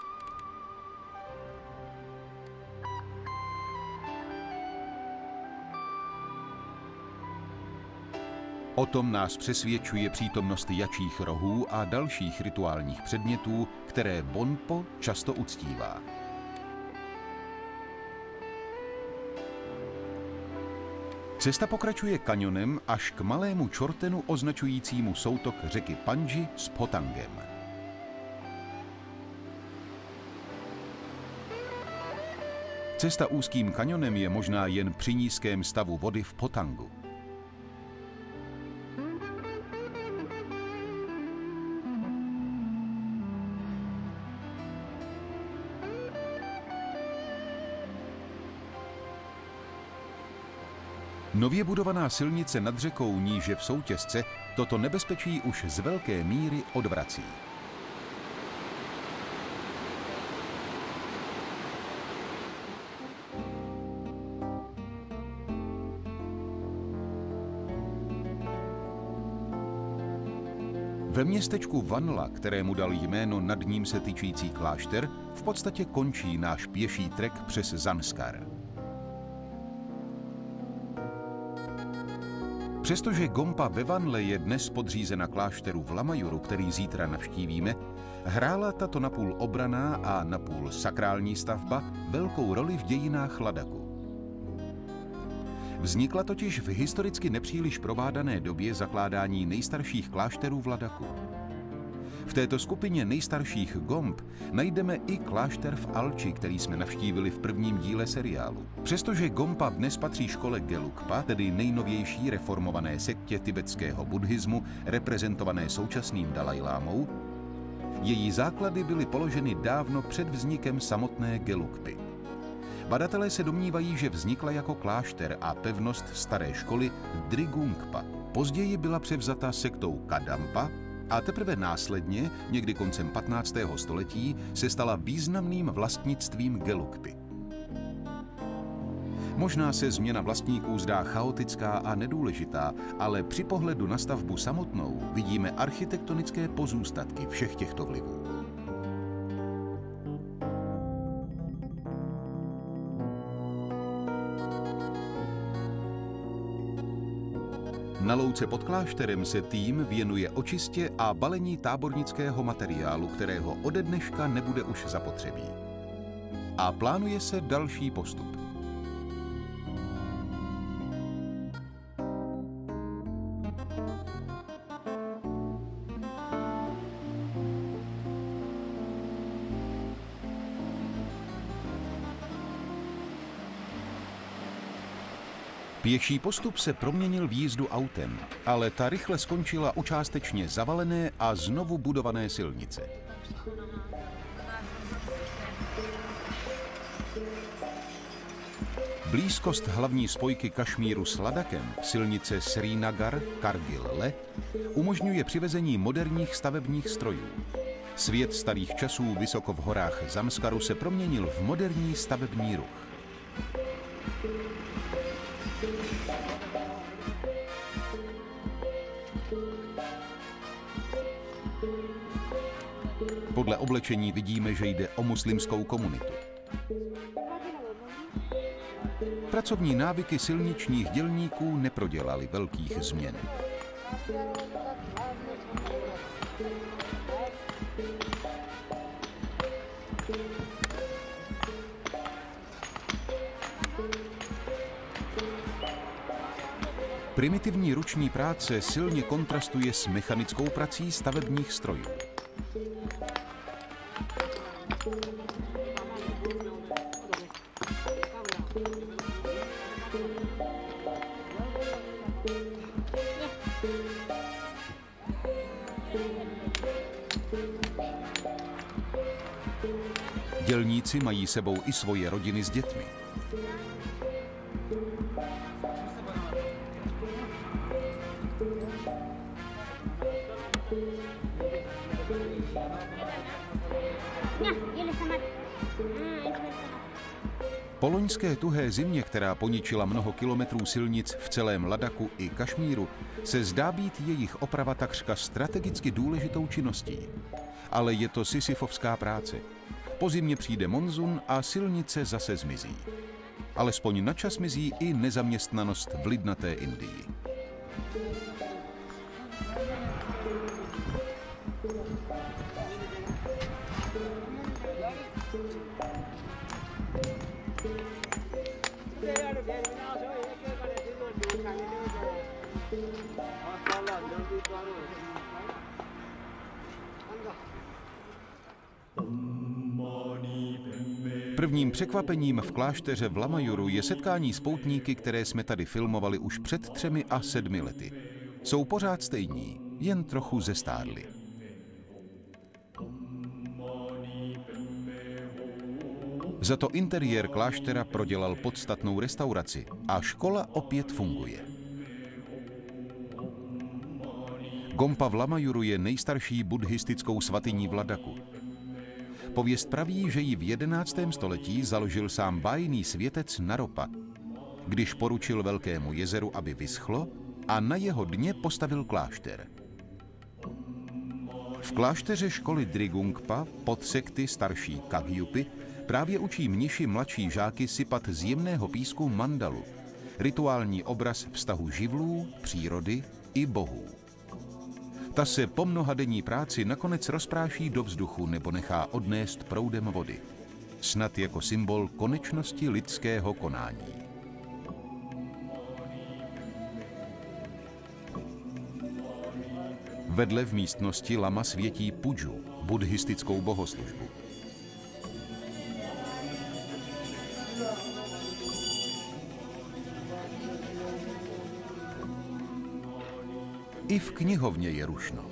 O tom nás přesvědčuje přítomnost jačích rohů a dalších rituálních předmětů, které Bonpo často uctívá. Cesta pokračuje kanionem až k malému čortenu označujícímu soutok řeky Panji s Photangem. Cesta úzkým kanionem je možná jen při nízkém stavu vody v Photangu. Nově budovaná silnice nad řekou níže v soutěsce toto nebezpečí už z velké míry odvrací. Ve městečku Vanla, kterému dal jméno nad ním se tyčící klášter, v podstatě končí náš pěší trek přes Zanskar. Přestože Gompa ve Vanle je dnes podřízena klášteru v Lamajuru, který zítra navštívíme, hrála tato napůl obranná a napůl sakrální stavba velkou roli v dějinách Ladaku. Vznikla totiž v historicky nepříliš probádané době zakládání nejstarších klášterů v Ladaku. V této skupině nejstarších Gomp najdeme i klášter v Alči, který jsme navštívili v prvním díle seriálu. Přestože Gompa dnes patří škole Gelugpa, tedy nejnovější reformované sektě tibetského buddhismu, reprezentované současným Dalajlámou, její základy byly položeny dávno před vznikem samotné Gelugpy. Badatelé se domnívají, že vznikla jako klášter a pevnost staré školy Drigungpa. Později byla převzata sektou Kadampa a teprve následně, někdy koncem 15. století, se stala významným vlastnictvím Gelugpy. Možná se změna vlastníků zdá chaotická a nedůležitá, ale při pohledu na stavbu samotnou vidíme architektonické pozůstatky všech těchto vlivů. Na louce pod klášterem se tým věnuje očistě a balení tábornického materiálu, kterého ode dneška nebude už zapotřebí. A plánuje se další postup. Pěší postup se proměnil v jízdu autem, ale ta rychle skončila u částečně zavalené a znovu budované silnice. Blízkost hlavní spojky Kašmíru s Ladakem, silnice Srinagar-Kargil-Le, umožňuje přivezení moderních stavebních strojů. Svět starých časů vysoko v horách Zamskaru se proměnil v moderní stavební ruch. Podle oblečení vidíme, že jde o muslimskou komunitu. Pracovní návyky silničních dělníků neprodělaly velkých změn. Primitivní ruční práce silně kontrastuje s mechanickou prací stavebních strojů. Dělníci mají sebou i svoje rodiny s dětmi. Po loňské tuhé zimě, která poničila mnoho kilometrů silnic v celém Ladaku i Kašmíru, se zdá být jejich oprava takřka strategicky důležitou činností. Ale je to sisyfovská práce. Po zimě přijde monzun a silnice zase zmizí. Alespoň na čas mizí i nezaměstnanost v lidnaté Indii. Prvním překvapením v klášteře v Lamayuru je setkání s poutníky, které jsme tady filmovali už před 3 a 7 lety. Jsou pořád stejní, jen trochu zestárli. Za to interiér kláštera prodělal podstatnou restauraci a škola opět funguje. Gompa v Lamayuru je nejstarší buddhistickou svatyní v Ladaku. Pověst praví, že ji v 11. století založil sám bájný světec Naropa, když poručil velkému jezeru, aby vyschlo, a na jeho dně postavil klášter. V klášteře školy Drigungpa pod sekty starší Kagyupy právě učí mniši mladší žáky sypat z jemného písku mandalu, rituální obraz vztahu živlů, přírody i bohů. Ta se po mnohadenní práci nakonec rozpráší do vzduchu nebo nechá odnést proudem vody. Snad jako symbol konečnosti lidského konání. Vedle v místnosti lama světí pudžu, buddhistickou bohoslužbu. I v knihovně je rušno.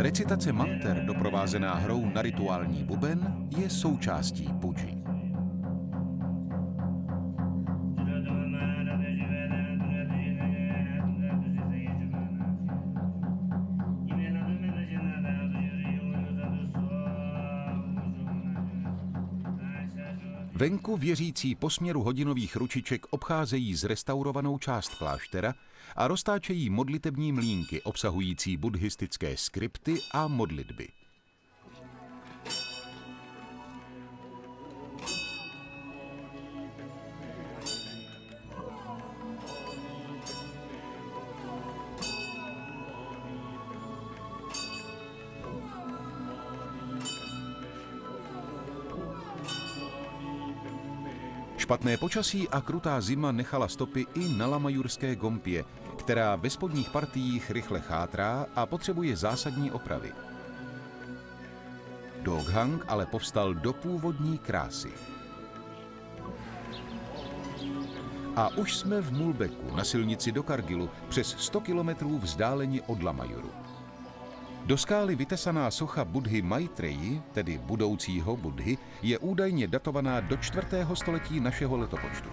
Recitace manter doprovázená hrou na rituální buben je součástí puji. Venku věřící po směru hodinových ručiček obcházejí zrestaurovanou část kláštera a roztáčejí modlitební mlýnky obsahující buddhistické skripty a modlitby. Špatné počasí a krutá zima nechala stopy i na Lamajurské gompě, která ve spodních partiích rychle chátrá a potřebuje zásadní opravy. Doghang ale povstal do původní krásy. A už jsme v Mulbeku na silnici do Kargilu, přes 100 kilometrů vzdáleni od Lamajuru. Do skály vytesaná socha Buddhy Maitreyi, tedy budoucího Buddhy, je údajně datovaná do 4. století našeho letopočtu.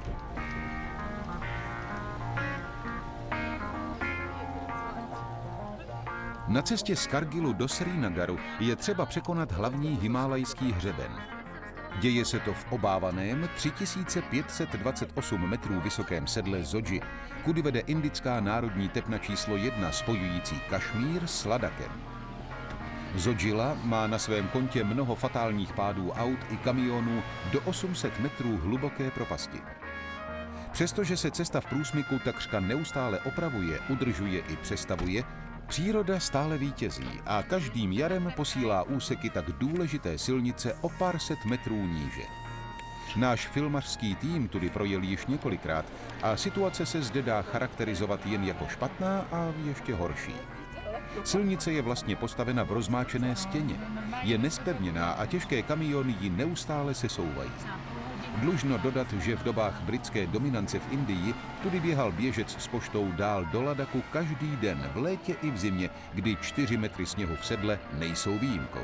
Na cestě z Kargilu do Srinagaru je třeba překonat hlavní himálajský hřeben. Děje se to v obávaném 3528 metrů vysokém sedle Zoji, kudy vede indická národní tepna číslo 1 spojující Kašmír s Ladakem. Zojila má na svém kontě mnoho fatálních pádů aut i kamionů do 800 metrů hluboké propasti. Přestože se cesta v průsmyku takřka neustále opravuje, udržuje i přestavuje, příroda stále vítězí a každým jarem posílá úseky tak důležité silnice o pár set metrů níže. Náš filmařský tým tudy projel již několikrát a situace se zde dá charakterizovat jen jako špatná a ještě horší. Silnice je vlastně postavena v rozmáčené stěně. Je nespevněná a těžké kamiony ji neustále sesouvají. Dlužno dodat, že v dobách britské dominance v Indii tudy běhal běžec s poštou dál do Ladaku každý den, v létě i v zimě, kdy 4 metry sněhu v sedle nejsou výjimkou.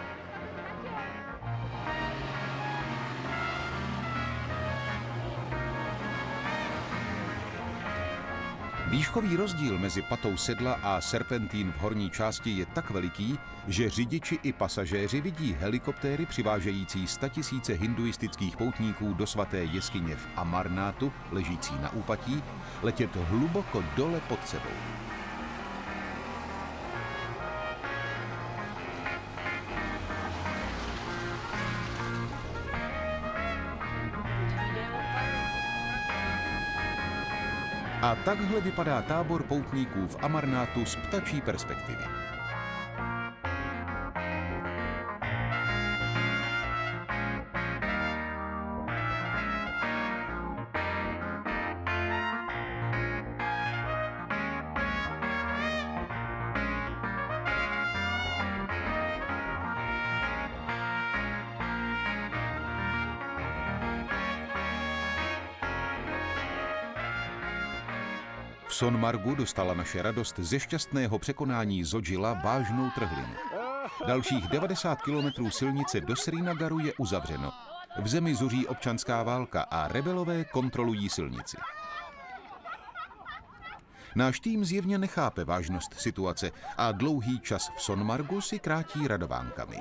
Výškový rozdíl mezi patou sedla a serpentín v horní části je tak veliký, že řidiči i pasažéři vidí helikoptéry přivážející 100 000 hinduistických poutníků do svaté jeskyně v Amarnátu, ležící na úpatí, letět hluboko dole pod sebou. A takhle vypadá tábor poutníků v Amarnátu z ptačí perspektivy. V Sonmargu dostala naše radost ze šťastného překonání Zojila vážnou trhlinu. Dalších 90 kilometrů silnice do Srinagaru je uzavřeno. V zemi zuří občanská válka a rebelové kontrolují silnici. Náš tým zjevně nechápe vážnost situace a dlouhý čas v Sonmargu si krátí radovánkami.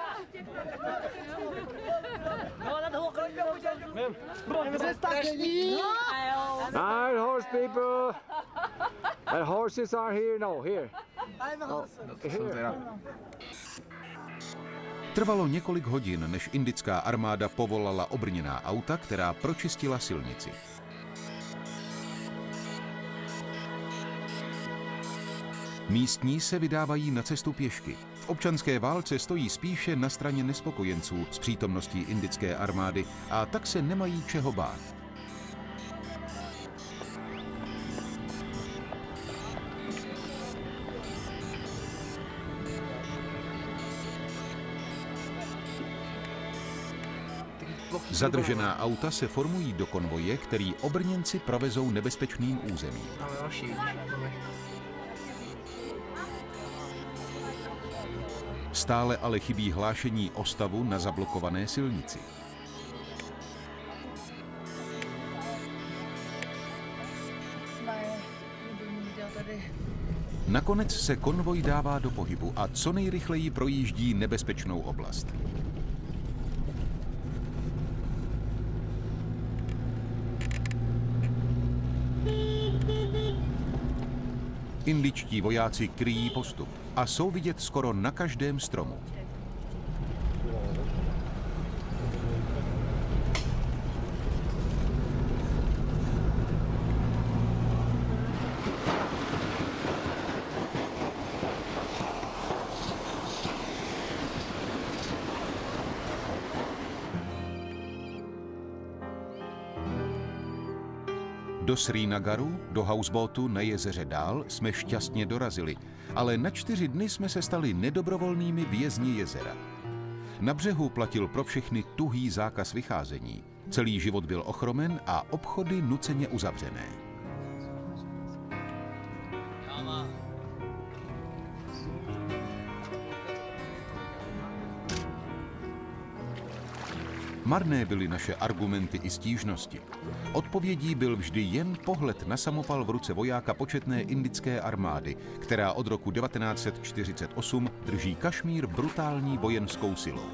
Nine horse people. And horses are here. No, here. Here. Trvalo několik hodin, než indická armáda povolala obrněná auta, která pročistila silnici. Místní se vydávají na cestu pěšky. V občanské válce stojí spíše na straně nespokojenců s přítomností indické armády a tak se nemají čeho bát. Zadržená auta se formují do konvoje, který obrněnci provezou nebezpečným územím. Stále ale chybí hlášení o stavu na zablokované silnici. Nakonec se konvoj dává do pohybu a co nejrychleji projíždí nebezpečnou oblast. Indičtí vojáci kryjí postup a jsou vidět skoro na každém stromu. Do Srínagaru, do houseboatu na jezeře Dál jsme šťastně dorazili, ale na 4 dny jsme se stali nedobrovolnými vězni jezera. Na břehu platil pro všechny tuhý zákaz vycházení. Celý život byl ochromen a obchody nuceně uzavřené. Marné byly naše argumenty i stížnosti. Odpovědí byl vždy jen pohled na samopal v ruce vojáka početné indické armády, která od roku 1948 drží Kašmír brutální vojenskou silou.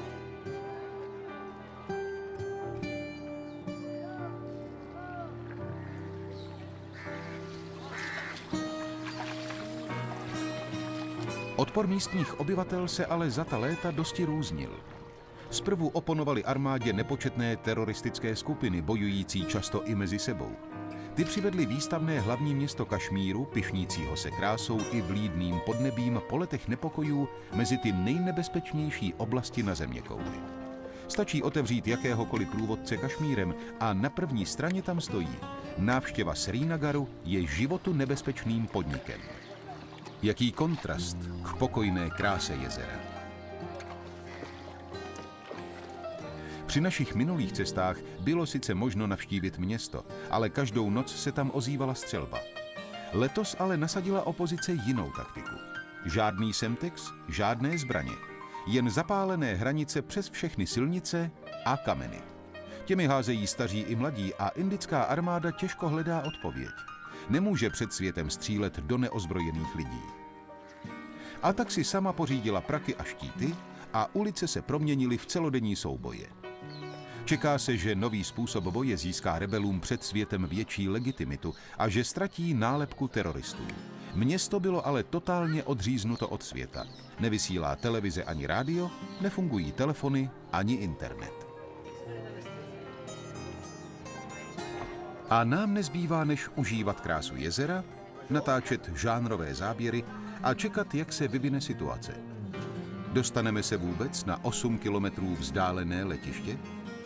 Odpor místních obyvatel se ale za ta léta dosti různil. Zprvu oponovali armádě nepočetné teroristické skupiny, bojující často i mezi sebou. Ty přivedly výstavné hlavní město Kašmíru, pyšnícího se krásou i vlídným podnebím, po letech nepokojů mezi ty nejnebezpečnější oblasti na zeměkouli. Stačí otevřít jakéhokoliv průvodce Kašmírem a na první straně tam stojí: návštěva Srínagaru je životu nebezpečným podnikem. Jaký kontrast k pokojné kráse jezera. Při našich minulých cestách bylo sice možno navštívit město, ale každou noc se tam ozývala střelba. Letos ale nasadila opozice jinou taktiku. Žádný Semtex, žádné zbraně. Jen zapálené hranice přes všechny silnice a kameny. Těmi házejí staří i mladí a indická armáda těžko hledá odpověď. Nemůže před světem střílet do neozbrojených lidí. A tak si sama pořídila praky a štíty a ulice se proměnily v celodenní souboje. Čeká se, že nový způsob boje získá rebelům před světem větší legitimitu a že ztratí nálepku teroristů. Město bylo ale totálně odříznuto od světa. Nevysílá televize ani rádio, nefungují telefony ani internet. A nám nezbývá, než užívat krásu jezera, natáčet žánrové záběry a čekat, jak se vyvine situace. Dostaneme se vůbec na 8 kilometrů vzdálené letiště?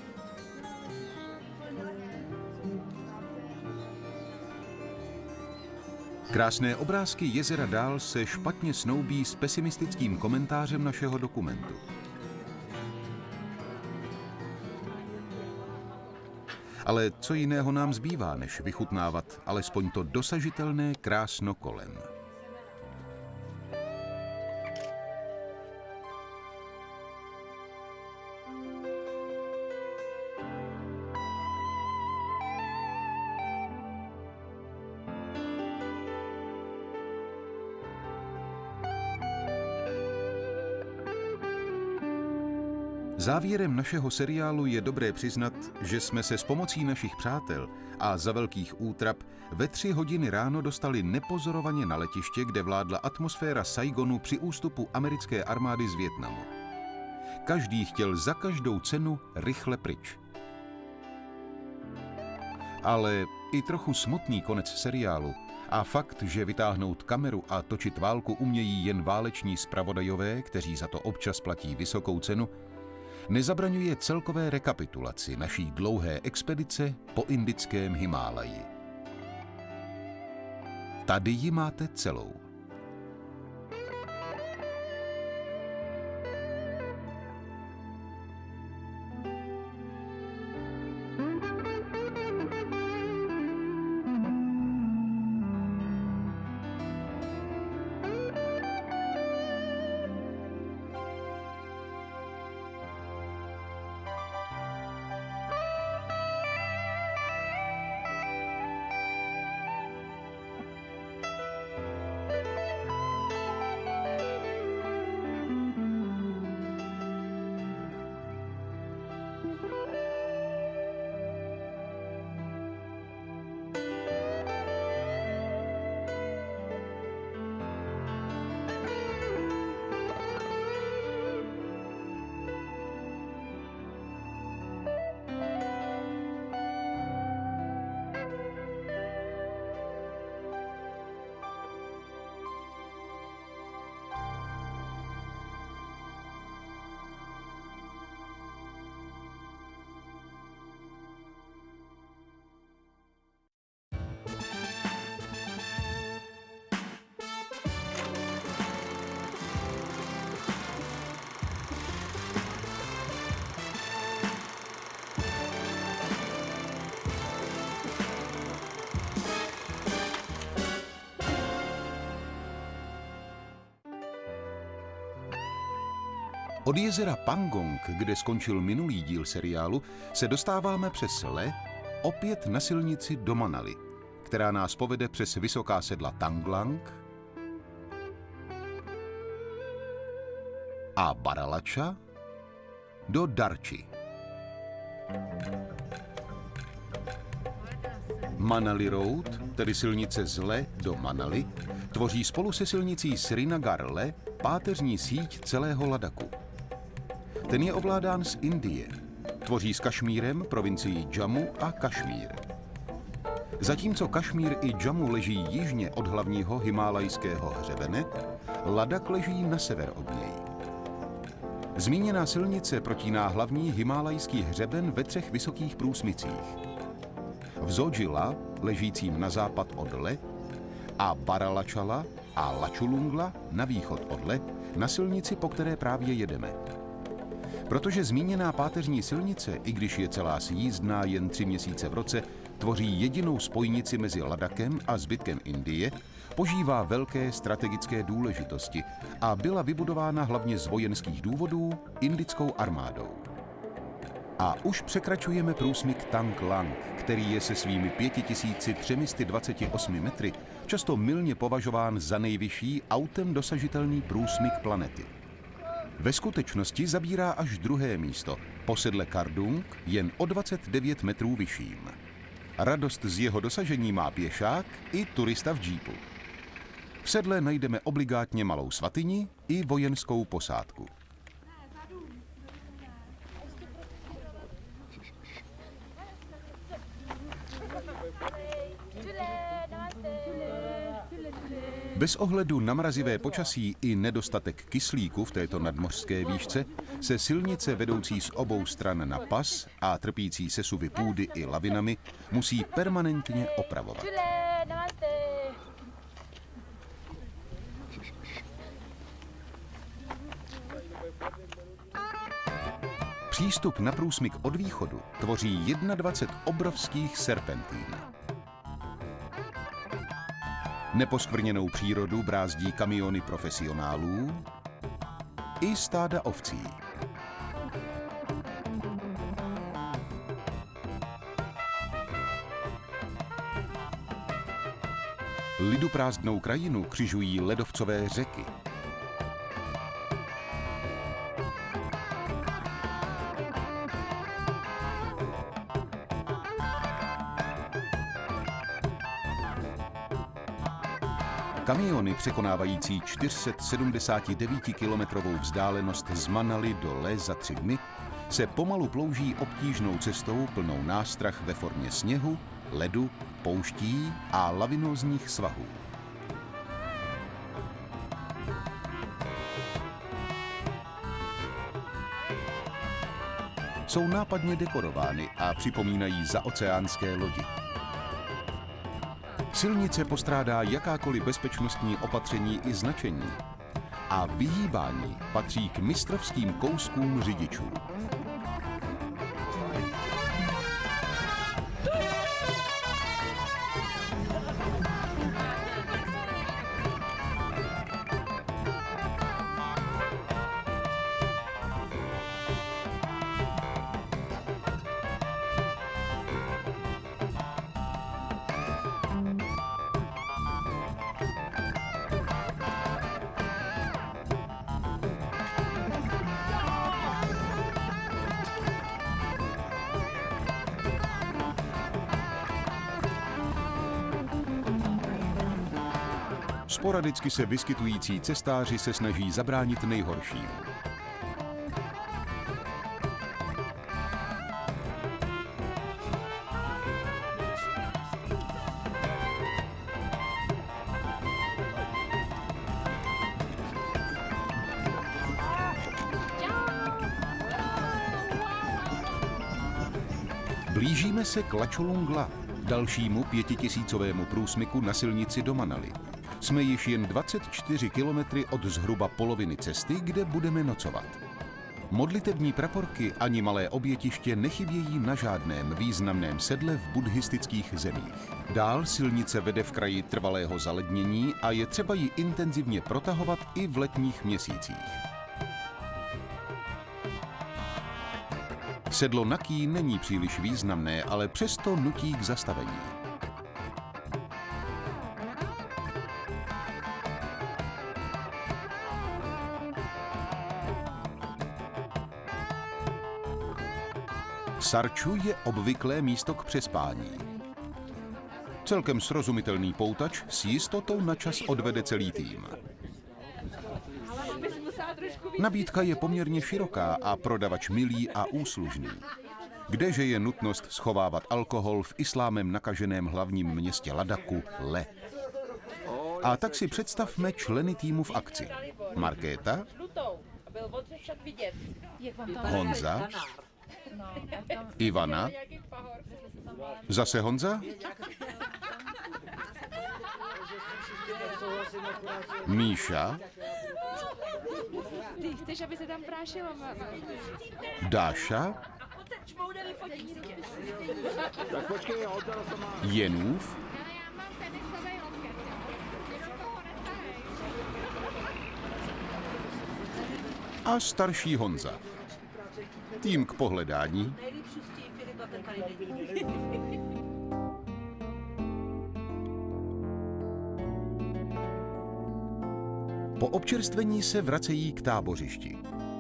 Krásné obrázky jezera Dál se špatně snoubí s pesimistickým komentářem našeho dokumentu. Ale co jiného nám zbývá, než vychutnávat alespoň to dosažitelné krásno kolem. Závěrem našeho seriálu je dobré přiznat, že jsme se s pomocí našich přátel a za velkých útrap ve 3 hodiny ráno dostali nepozorovaně na letiště, kde vládla atmosféra Saigonu při ústupu americké armády z Vietnamu. Každý chtěl za každou cenu rychle pryč. Ale i trochu smutný konec seriálu a fakt, že vytáhnout kameru a točit válku umějí jen váleční zpravodajové, kteří za to občas platí vysokou cenu, nezabraňuje celkové rekapitulaci naší dlouhé expedice po indickém Himálaji. Tady ji máte celou. Od jezera Pangong, kde skončil minulý díl seriálu, se dostáváme přes Le opět na silnici do Manali, která nás povede přes vysoká sedla Tanglang a Baralacha do Darchi. Manali Road, tedy silnice z Le do Manali, tvoří spolu se silnicí Srinagar-Le páteřní síť celého Ladaku. Ten je ovládán z Indie. Tvoří s Kašmírem provincii Jammu a Kašmír. Zatímco Kašmír i Jammu leží jižně od hlavního himálajského hřebene, Ladak leží na sever od něj. Zmíněná silnice protíná hlavní himálajský hřeben ve 3 vysokých průsmycích. V Zojila, ležícím na západ od Le, a Baralachala a Lachulungla na východ od Le, na silnici, po které právě jedeme. Protože zmíněná páteřní silnice, i když je celá sjízdná jen 3 měsíce v roce, tvoří jedinou spojnici mezi Ladakem a zbytkem Indie, požívá velké strategické důležitosti a byla vybudována hlavně z vojenských důvodů indickou armádou. A už překračujeme průsmyk Tanglang, který je se svými 5328 metry často mylně považován za nejvyšší autem dosažitelný průsmyk planety. Ve skutečnosti zabírá až 2. místo, po sedle Kardung jen o 29 metrů vyšším. Radost z jeho dosažení má pěšák i turista v džípu. V sedle najdeme obligátně malou svatyni i vojenskou posádku. Bez ohledu na mrazivé počasí i nedostatek kyslíku v této nadmořské výšce se silnice vedoucí z obou stran na pas a trpící sesuvy půdy i lavinami musí permanentně opravovat. Přístup na průsmyk od východu tvoří 21 obrovských serpentín. Neposkvrněnou přírodu brázdí kamiony profesionálů i stáda ovcí. Liduprázdnou krajinu křižují ledovcové řeky. Kamiony překonávající 479-kilometrovou vzdálenost z Manali do Le za 3 dny se pomalu plouží obtížnou cestou plnou nástrah ve formě sněhu, ledu, pouští a lavinózních svahů. Jsou nápadně dekorovány a připomínají zaoceánské lodi. Silnice postrádá jakákoliv bezpečnostní opatření i značení a vyhýbání patří k mistrovským kouskům řidičů. Sporadicky se vyskytující cestáři se snaží zabránit nejhoršímu. Blížíme se k Lachulungla, dalšímu 5000ovému průsmyku na silnici do Manali. Jsme již jen 24 kilometry od zhruba poloviny cesty, kde budeme nocovat. Modlitební praporky ani malé obětiště nechybějí na žádném významném sedle v buddhistických zemích. Dál silnice vede v kraji trvalého zalednění a je třeba ji intenzivně protahovat i v letních měsících. Sedlo na ký není příliš významné, ale přesto nutí k zastavení. Sarču je obvyklé místo k přespání. Celkem srozumitelný poutač s jistotou na čas odvede celý tým. Nabídka je poměrně široká a prodavač milý a úslužný. Kdeže je nutnost schovávat alkohol v islámem nakaženém hlavním městě Ladaku Le. A tak si představme členy týmu v akci. Markéta, Honza, Ivana, zase Honza, Míša, Ty chceš, aby se tam prášilo, Dáša, Jenův a starší Honza. Tým k pohledání. Po občerstvení se vracejí k tábořišti.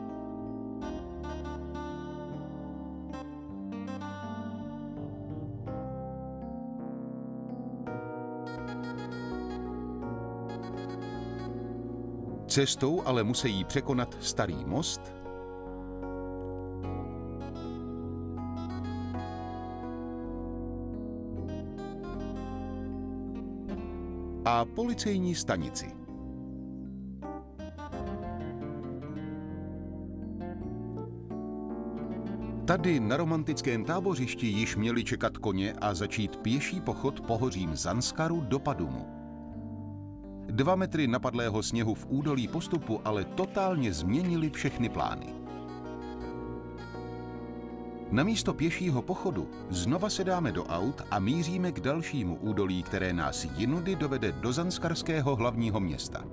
Cestou ale musí překonat Starý most a policejní stanici. Tady na romantickém tábořišti již měli čekat koně a začít pěší pochod pohořím Zanskaru do Padumu. 2 metry napadlého sněhu v údolí postupu ale totálně změnili všechny plány. Na místo pěšího pochodu znova sedáme do aut a míříme k dalšímu údolí, které nás jinudy dovede do zanskarského hlavního města.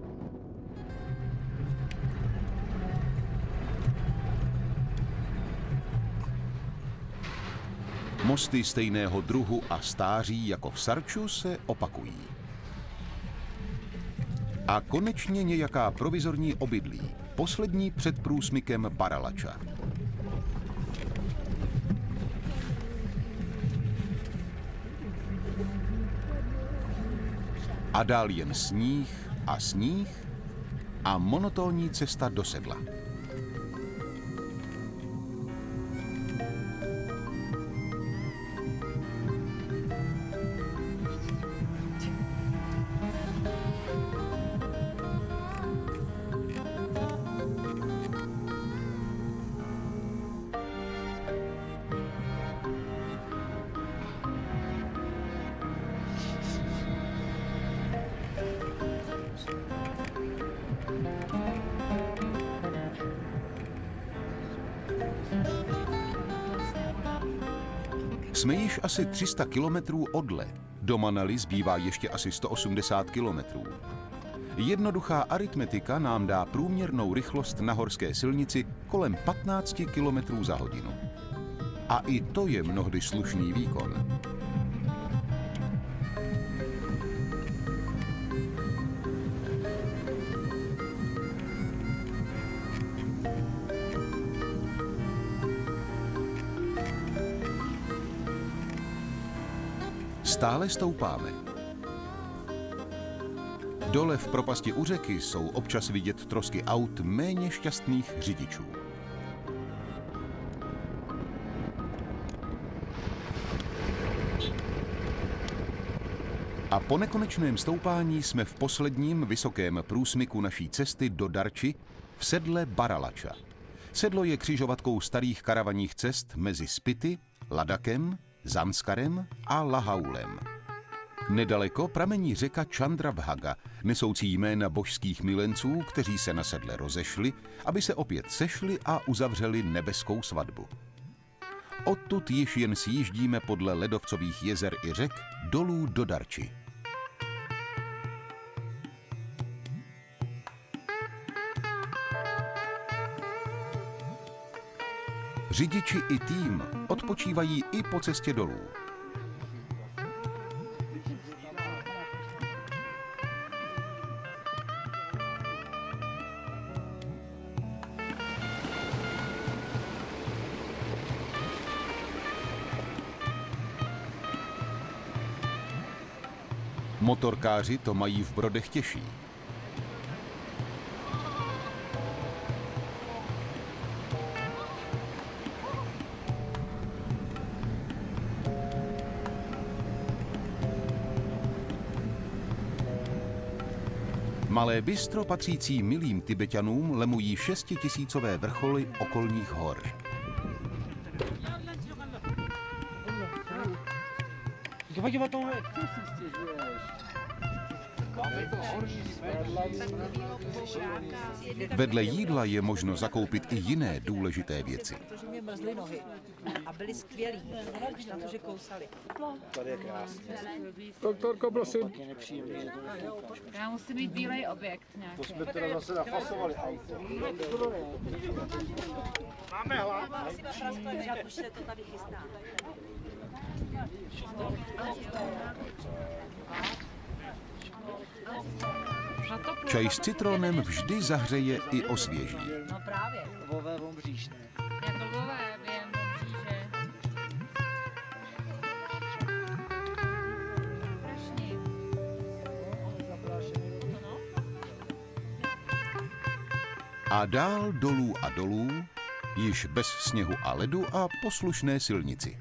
Mosty stejného druhu a stáří jako v Sarču se opakují. A konečně nějaká provizorní obydlí, poslední před průsmykem Baralača. A dál jen sníh a monotónní cesta do sedla. Jsme již asi 300 kilometrů od Le. Do Manaly zbývá ještě asi 180 kilometrů. Jednoduchá aritmetika nám dá průměrnou rychlost na horské silnici kolem 15 kilometrů za hodinu. A i to je mnohdy slušný výkon. Stále stoupáme. Dole v propasti u řeky jsou občas vidět trosky aut méně šťastných řidičů. A po nekonečném stoupání jsme v posledním vysokém průsmyku naší cesty do Darči v sedle Baralača. Sedlo je křižovatkou starých karavanních cest mezi Spiti, Ladakem, Zanskarem a Lahaulem. Nedaleko pramení řeka Chandrabhaga, nesoucí jména božských milenců, kteří se na sedle rozešli, aby se opět sešli a uzavřeli nebeskou svatbu. Odtud již jen sjíždíme podle ledovcových jezer i řek dolů do Darči. Řidiči i tým odpočívají i po cestě dolů. Motorkáři to mají v Brodech těžší. Malé bistro patřící milým Tibeťanům lemují 6tisícové vrcholy okolních hor. Vedle jídla je možno zakoupit i jiné důležité věci. Protože mě mrzly nohy a byly skvělý, až na to, že kousali. Tady je krásně. Doktorko, prosím. Já musím mít bílej objekt nějaký. To jsme teda zase nafasovali auto. Máme hlad. Už se to tady chystá. Čaj s citronem vždy zahřeje i osvěží. No právě. Lvové ombříž, ne? Jako lvové během obříže. Prašní. A dál dolů a dolů, již bez sněhu a ledu a poslušné silnici.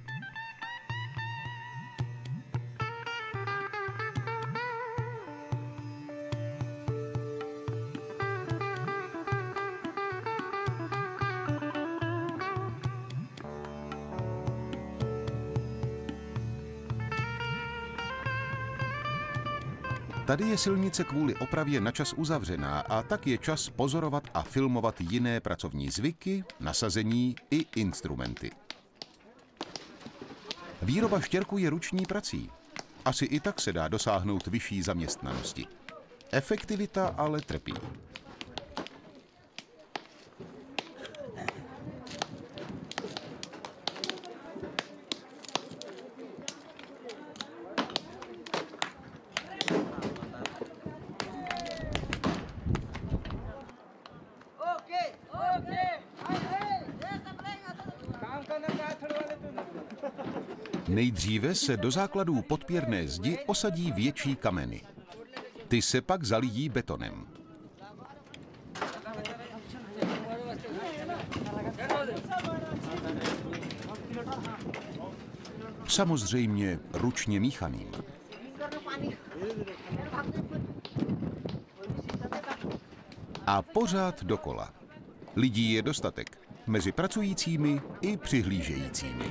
Tady je silnice kvůli opravě na čas uzavřená a tak je čas pozorovat a filmovat jiné pracovní zvyky, nasazení i instrumenty. Výroba štěrku je ruční prací. Asi i tak se dá dosáhnout vyšší zaměstnanosti. Efektivita ale trpí. Nejdříve se do základů podpěrné zdi osadí větší kameny. Ty se pak zalijí betonem. Samozřejmě ručně míchaným. A pořád dokola. Lidí je dostatek. Mezi pracujícími i přihlížejícími.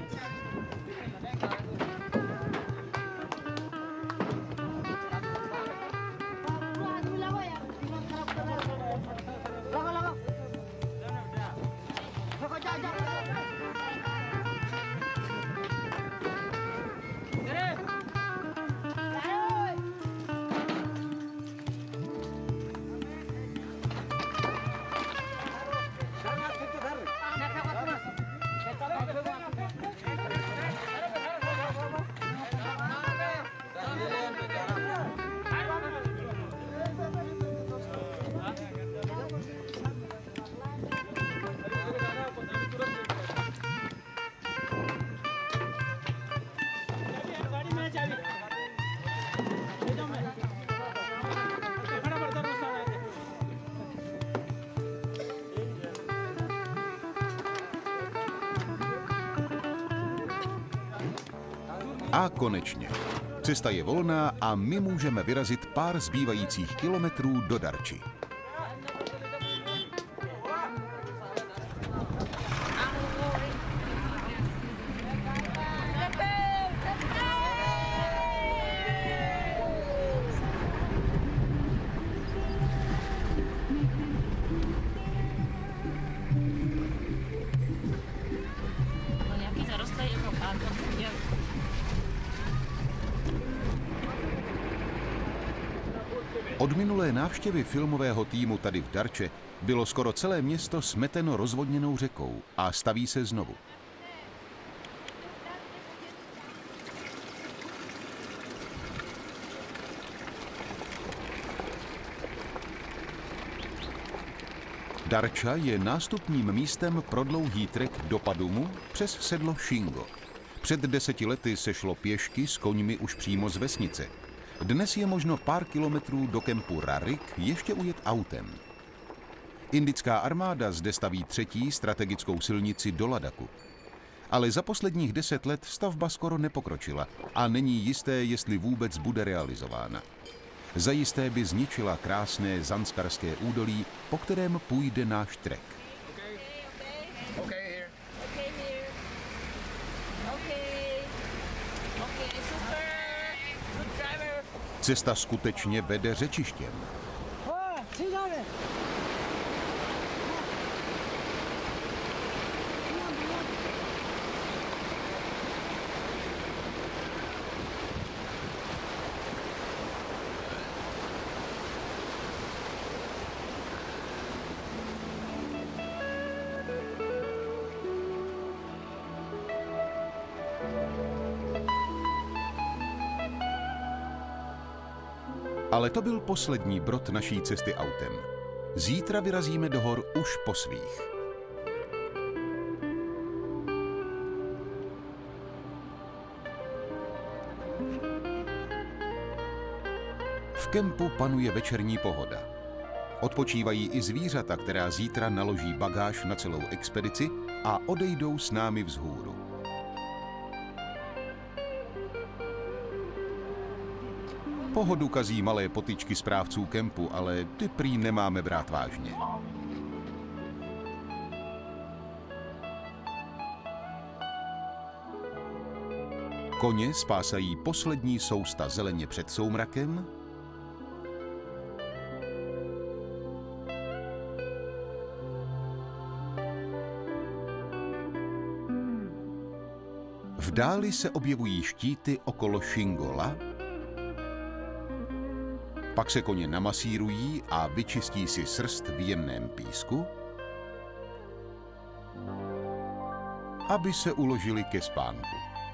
A konečně. Cesta je volná a my můžeme vyrazit pár zbývajících kilometrů do Darči. Od minulé návštěvy filmového týmu tady v Darče bylo skoro celé město smeteno rozvodněnou řekou a staví se znovu. Darča je nástupním místem pro dlouhý trek do Padumu přes sedlo Shingo. Před 10 lety se šlo pěšky s koňmi už přímo z vesnice. Dnes je možno pár kilometrů do kempu Rarik ještě ujet autem. Indická armáda zde staví 3. strategickou silnici do Ladaku. Ale za posledních 10 let stavba skoro nepokročila a není jisté, jestli vůbec bude realizována. Zajisté by zničila krásné Zanskarské údolí, po kterém půjde náš trek. Cesta skutečně vede řečištěm. Ale to byl poslední brod naší cesty autem. Zítra vyrazíme do hor už po svých. V kempu panuje večerní pohoda. Odpočívají i zvířata, která zítra naloží bagáž na celou expedici a odejdou s námi vzhůru. Pohodu kazí malé potyčky správců kempu, ale ty prý nemáme brát vážně. Koně spásají poslední sousta zeleně před soumrakem v dáli se objevují štíty okolo Shingola. Pak se koně namasírují a vyčistí si srst v jemném písku, aby se uložili ke spánku.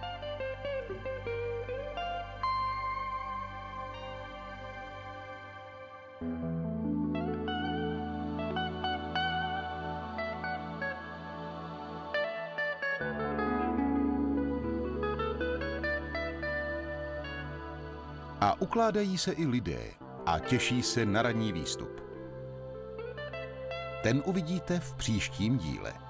A ukládají se i lidé a těší se na ranní výstup. Ten uvidíte v příštím díle.